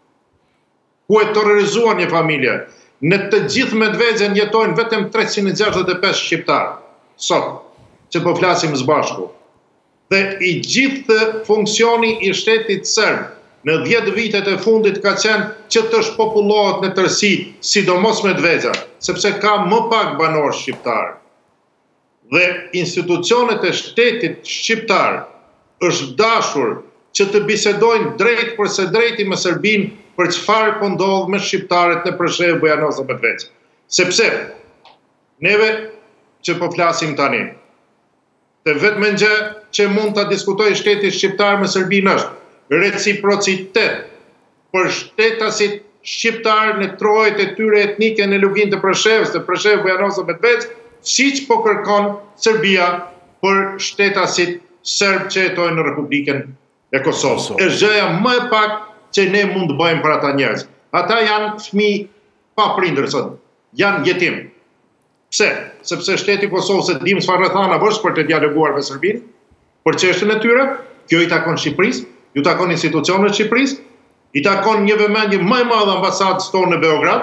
ku e terrorizuan një familje. Në të gjithë Medvezen jetojnë vetëm treqind e gjashtëdhjetë e pesë shqiptarë, sot, që po flasim së bashku. Dhe i gjithë funksioni i shtetit serb në dhjetë vitet e fundit ka qenë që të shpopullohet në tërësi, sidomos Medveza, sepse ka më pak banor shqiptar. Dhe institucionet e shtetit shqiptar është dashur që të bisedojnë drejt për së drejti me Serbinë për çfarë po ndodh me shqiptarët në Preshevë, Bujanoc dhe Medvez. Sepse neve që po flasim tani, të vetme gjë që mund ta diskutojë shteti shqiptar me Serbinë është reciprocitet për shtetasit shqiptar në trojet e tyre etnike në Luginë të Preshevës, të Preshevë, Bujanoc dhe Medvez, siç po kërkon Serbia për shtetasit serb që jetojnë në Republikën e Kosovës. Është gjëja më e pak që ne mund të bëjmë për ata njerëz. Ata janë fëmijë pa prindër sot, janë jetim. Pse? Sepse shteti i Kosovës e dim çfarë rrethana është për të dialoguar me Serbinë, për çështjen e tyre, kjo i takon Shqipërisë, ju takon institucionet e Shqipërisë, i takon një vëmendje më e madhe ambasadës tonë në Beograd,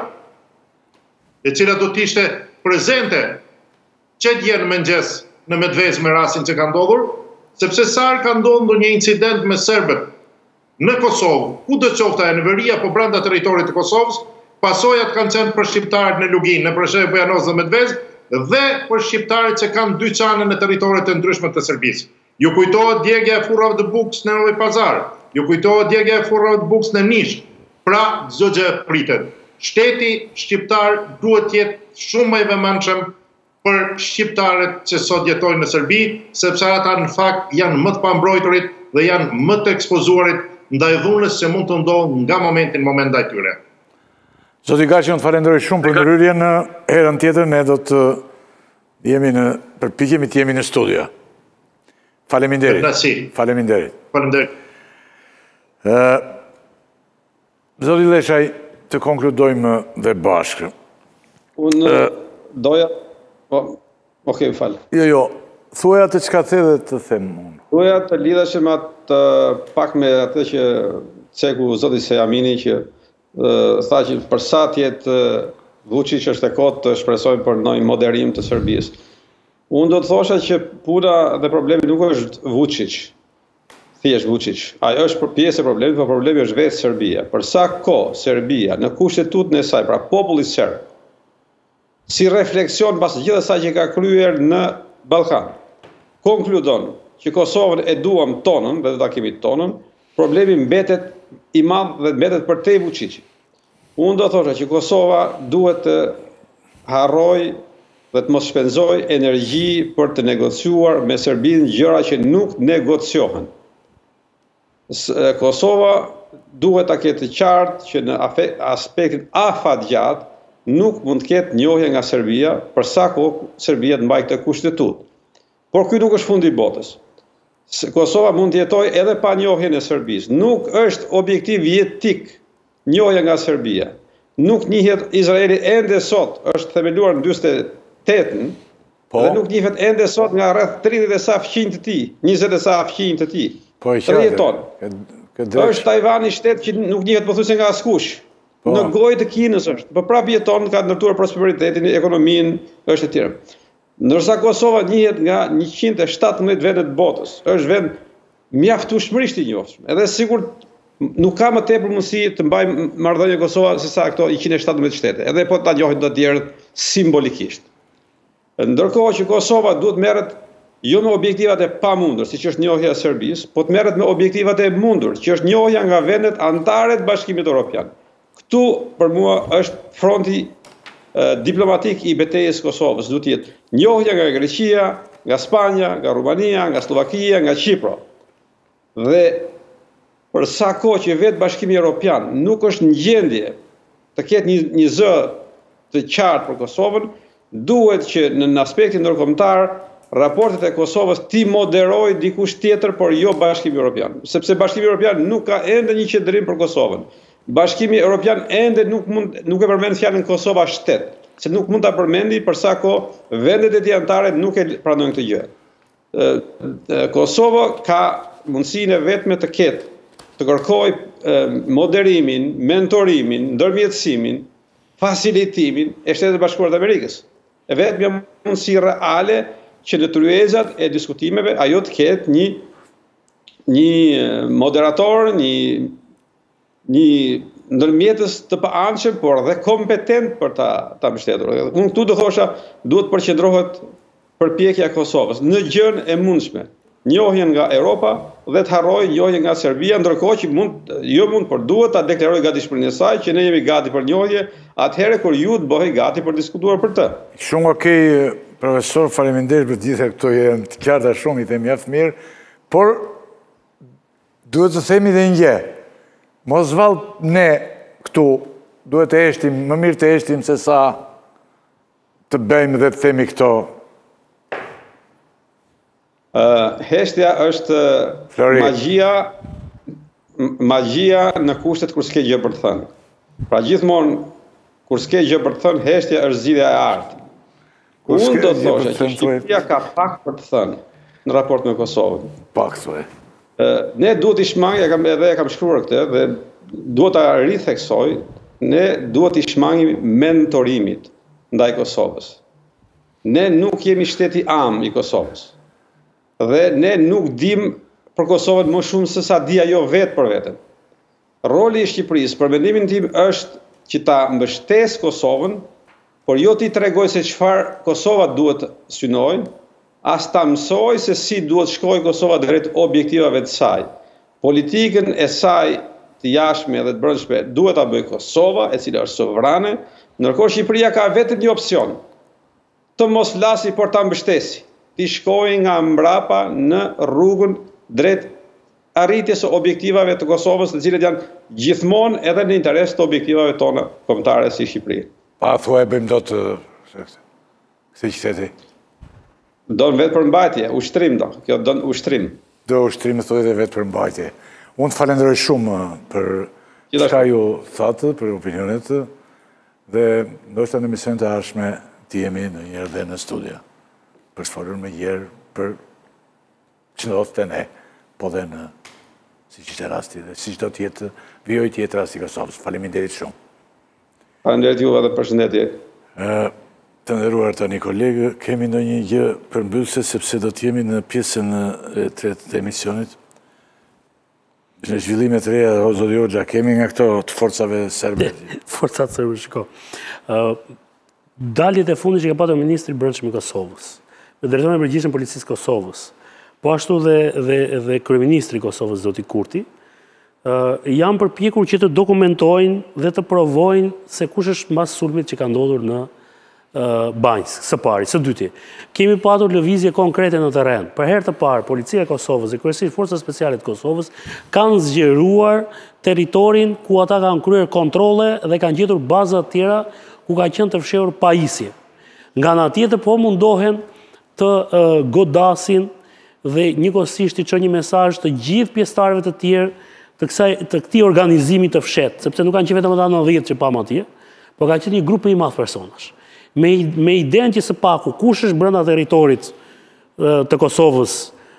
e cila do të ishte prezente që djenë mëngjes në Medvez me rastin që ka ndodhur, sepse sa herë ka ndodhur një incident me serbët në Kosovë, ku do qofta e në veri apo brenda territorit të Kosovës, pasojat kanë qenë për shqiptarët në Lugin, në Preshevë, Bujanoz dhe Medvezë, dhe për shqiptarët që kanë dyqane në territoret të ndryshme të Serbisë. Ju kujtohet djegja e furrave të Bukës në Novi Pazar, ju kujtohet djegja e furrave të Bukës në Nish, pra çdo gjë pritet. Shteti shqiptar duhet të jetë shumë më i vëmendshëm për shqiptarët që sot jetojnë në Serbi, sepse ata në fakt janë më të pambrojturit dhe janë më të ekspozuarit ndaj dhunës që mund të ndodhë nga momentin në moment ndaj tyre.
Zoti Gaçi, unë të falenderoj shumë për ndërhyrjen, në herën tjetër ne do të jemi në përpiqemi të jemi në studio. Faleminderit. Faleminderit.
Faleminderit.
Ë Zoti Leshaj, të konkludojmë dhe bashkë.
Unë doja po, okay, fal.
Jo, jo. Thuaj atë çka the dhe të them unë.
Thuaj të lidheshëm me atë pak me atë që ceku zoti Sejamini që tha që për sa të jetë Vučić është e kohë të shpresojmë për një moderim të Serbisë. Unë do të thosha që puna dhe problemi nuk është Vučić, thjesht Vučić. Ajo është pjesë e problemit, por problemi është vetë Serbia. Për sa kohë Serbia në kushtetutën e saj, pra populli serb, si refleksion pas gjithë asaj që ka kryer në Ballkan, konkludon që Kosovën e duam tonën dhe do ta kemi tonën, problemi mbetet i madh dhe mbetet për te Vučić. Unë do thosha që Kosova duhet të harroj dhe të mos shpenzoj energji për të negociuar me Serbinë gjëra që nuk negociohen. Kosova duhet ta ketë qartë që në aspektin afatgjat nuk mund të ketë njohje nga Serbia, për sa kohë Serbia të mbajë këtë kushtetutë. Por ky nuk është fundi i botës. Kosova mund të jetojë edhe pa njohjen e Serbisë. Nuk është objektiv jetik njohja nga Serbia. Nuk njihet Izraeli ende sot, është themeluar në dyzet e tetën, po, dhe nuk njihet ende sot nga rreth tridhjetë e sa fqinj të tij, njëzet e sa fqinj të tij.
Po e qartë.
Është Tajvani shtet që nuk njihet pothuajse nga askush. Po. Në gojë të Kinës është. Po prapë jeton, ka ndërtuar prosperitetin, ekonominë, është e tjerë. Ndërsa Kosova njihet nga njëqind e shtatëmbëdhjetë vendet të botës. Është vend mjaftueshmërisht i njohur. Edhe sigur nuk ka më tepër mundësi të mbaj marrëdhënie Kosova se sa këto njëqind e shtatëmbëdhjetë shtete. Edhe po ta njohin të tjerët simbolikisht. Ndërkohë që Kosova duhet merret jo me objektivat e pamundur, siç është njohja e Serbisë, po të merret me objektivat e mundur, që është njohja nga vendet anëtare të Bashkimit Evropian. Këtu për mua është fronti eh, diplomatik i betejës Kosovës, duhet të jetë njohja nga Greqia, nga Spanja, nga Rumania, nga Slovakia, nga Kipro. Dhe për sa kohë që vetë Bashkimi Evropian nuk është në gjendje të ketë një, një zë të qartë për Kosovën, duhet që në aspektin ndërkombëtar raportet e Kosovës ti moderoj dikush tjetër, por jo Bashkimi Evropian. Sepse Bashkimi Evropian nuk ka ende një qendrim për Kosovën. Bashkimi Evropian ende nuk, mund, nuk e përmend fjalën Kosova shtet, se nuk mund ta përmendi për sa kohë vendet e tij anëtare nuk e pranojnë këtë gjë. Kosova ka mundësinë vetme të ketë, të kërkojë moderimin, mentorimin, ndërmjetësimin, facilitimin e Shtetit Bashkuar të Amerikës. E vetmja mundësi reale që në tryezat e diskutimeve ajo të ketë një, një moderator, një, një ndërmjetës të paanqëm, por dhe kompetent për ta, ta mbështetur. Unë këtu do thosha, duhet përqendrohet përpjekja e Kosovës në gjën e mundshme, njohjen nga Europa dhe të harrojë njohjen nga Serbia, ndërkohë që mund, jo mund, por duhet ta deklarojë gatishmërinë e saj që ne jemi gati për njohje, atëherë kur ju të bëhej gati për diskutuar për të.
Shumë okej, profesor, faleminderit për gjitha këto janë të qarta shumë, i themi mjaft mirë, por duhet të themi dhe një gjë. Mos vallë ne këtu duhet të eshtim, më mirë të eshtim se sa të bëjmë dhe të themi këto.
Uh, heshtja është Flori. magjia magjia në kushtet kur s'ke gjë për të thënë. Pra gjithmonë kur s'ke gjë për të thënë, heshtja është zgjidhja e artë. Unë do të thosha që Shqipëria ka pak për të thënë në raport me Kosovën.
Pak thue.
Ne duhet i shmangi, edhe e kam shkruar këtë, dhe duhet ta ritheksoj, ne duhet i shmangi mentorimit ndaj Kosovës. Ne nuk jemi shteti am i Kosovës. Dhe ne nuk dim për Kosovën më shumë se sa di ajo vetë për veten. Roli i Shqipërisë, për mendimin tim, është që ta mbështesë Kosovën, por jo t'i tregoj se çfarë Kosova duhet synojë, as ta mësoj se si duhet shkojë Kosova drejt objektivave të saj. Politikën e saj të jashtme dhe të brendshme duhet ta bëjë Kosova, e cila është sovrane, ndërkohë Shqipëria ka vetëm një opsion: të mos flasi, por ta mbështesi, të shkojë nga mbrapa në rrugën drejt arritjes së objektivave të Kosovës, të cilat janë gjithmonë edhe në interes të objektivave tona kombëtare si Shqipëri.
Pa thua e bëjmë do të këti qyteti?
Do në vetë përmbajtje, ushtrim do, kjo do në ushtrim.
Do ushtrim të thotë vetë përmbajtje. Unë të falenderoj shumë për çka ju thatë, për opinionet, dhe ndoshta në emision të ardhshme të jemi në njërë dhe në studia, për sfolur me njerë për që ndodhë të ne, po dhe në si që të rasti dhe si që do tjetë, vjoj tjetë rasti Kosovës. Faleminderit shumë.
Faleminderit juve dhe përshëndetje.
Të nderuar tani kolegë, kemi ndonjë gjë përmbyllse sepse do të jemi në pjesën e tretë të emisionit. Në zhvillimet të reja, Zoti Hoxha, kemi nga këto të forcave serbe.
Forcat serbe, shiko. Daljet e fundit që ka pasur ministri i Brendshëm i Kosovës, me drejtorin e përgjithshëm të Policisë Kosovës, po ashtu dhe dhe dhe kryeministri i Kosovës Zoti Kurti, janë përpjekur që të dokumentojnë dhe të provojnë se kush është mbas sulmit që ka ndodhur në Banjsk, së pari. Së dyti, kemi patur lëvizje konkrete në terren. Për herë të parë, Policia e Kosovës dhe kryesisht Forcat Speciale të Kosovës kanë zgjeruar territorin ku ata kanë kryer kontrolle dhe kanë gjetur baza të tjera ku ka qenë të fshehur pajisje. Nga ana tjetër po mundohen të godasin dhe njëkohësisht i çojnë një mesazh të gjithë pjesëtarëve të tjerë të kësaj të këtij organizimi të fshehtë, sepse nuk kanë qenë vetëm ata nëntëdhjetë që pam atje, por ka qenë një grup i madh personash. Me, me idenë që së paku kush është brenda territorit të Kosovës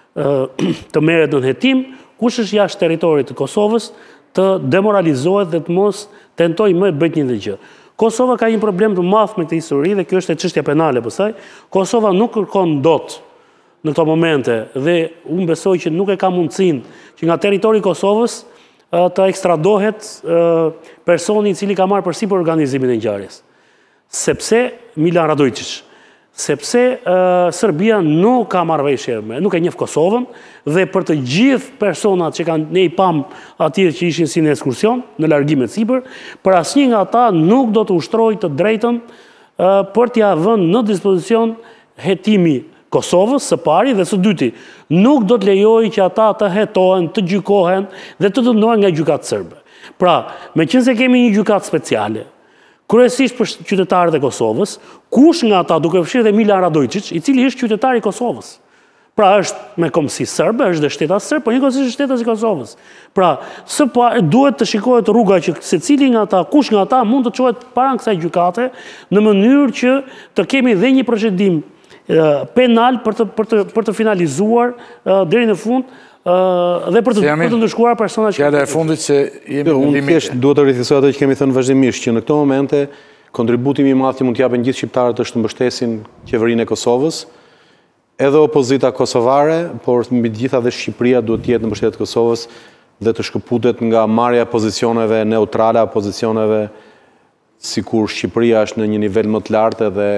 të merret në hetim, kush është jashtë territorit të Kosovës të demoralizohet dhe të mos tentojë më bëjt një gjë. Kosova ka një problem të madh me këtë histori dhe kjo është e çështja penale pastaj. Kosova nuk kërkon dot në këto momente dhe unë besoj që nuk e ka mundësinë që nga territori i Kosovës të ekstradohet personi i cili ka marrë përsipër organizimin e ngjarjes. Sepse Milan Radojčić, sepse uh, Serbia nuk ka marrëveshje me, nuk e njeh Kosovën dhe për të gjithë personat që kanë ne i pam atje që ishin si në ekskursion në largimet sipër, për asnjë nga ata nuk do të ushtrojë të drejtën uh, për t'ia vënë në dispozicion hetimi Kosovës së pari dhe së dyti, nuk do të lejojë që ata të hetohen, të gjykohen dhe të dënohen nga gjykatë serbe. Pra, meqense kemi një gjykatë speciale, kryesisht për qytetarët e Kosovës, kush nga ata duke fshirë dhe Milan Radojčić, i cili është qytetar i Kosovës. Pra është me kombësi serbe, është dhe shteta serbe, por njëkohësisht shteta i Kosovës. Pra, së pari duhet të shikohet rruga që secili nga ata, kush nga ata mund të çohet para kësaj gjykate në mënyrë që të kemi dhe një procedim penal për të për të për të finalizuar deri në fund dhe për të, për të ndëshkuar persona që...
Fjala e fundit se jemi në limite.
Unë thjesht duhet të rithësoj atë që kemi thënë vazhdimisht, që në këto momente kontributimi i madh që mund të japen gjithë shqiptarët është të mbështesin qeverinë e Kosovës, edhe opozita kosovare, por mbi të gjitha dhe Shqipëria duhet të jetë në mbështetje të Kosovës dhe të shkëputet nga marrja e pozicioneve neutrale, pozicioneve sikur Shqipëria është në një nivel më të lartë dhe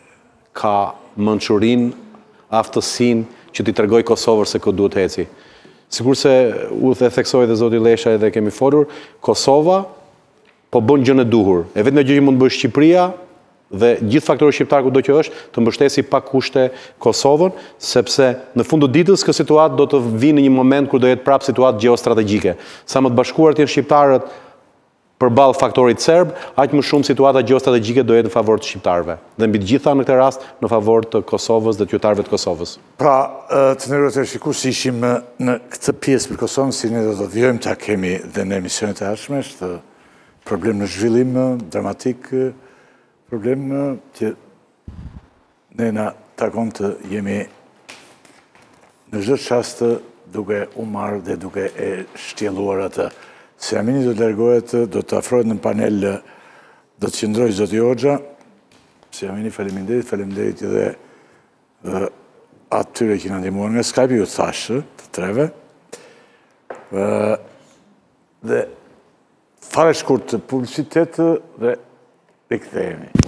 ka mençurinë, aftësinë që t'i tregoj Kosovës se ku duhet eci. Sikur se u the theksoi dhe Zoti Lesha dhe kemi folur, Kosova po bën gjën e duhur. E vetmja gjë që mund të bëjë Shqipëria dhe gjithë faktorët shqiptar kudo që është, të mbështesi pa kushte Kosovën, sepse në fund të ditës kjo situatë do të vinë në një moment kur do jetë prapë situatë gjeostrategjike. Sa më të bashkuar të jenë shqiptarët përballë faktorit serb, aq më shumë situata gjeostrategjike do jetë në favor të shqiptarëve. Dhe mbi të gjitha në këtë rast në favor të Kosovës dhe të qytetarëve të Kosovës.
Pra, të nderuar televizionistë, ishim në këtë pjesë për Kosovën, si ne do të vijojmë ta kemi dhe në emisionet e ardhshme, është problem në zhvillim dramatik, problem që ne na takon të jemi në çdo çast duke u marrë dhe duke e shtjelluar atë. Se Amini do të largohet, do të afrohet në panel, do të qëndroj Zoti Hoxha. Se Amini, faleminderit, faleminderit edhe atyre që na ndihmuan nga Skype, ju thashë të treve. Dhe fare shkurt të publicitet dhe rikthehemi.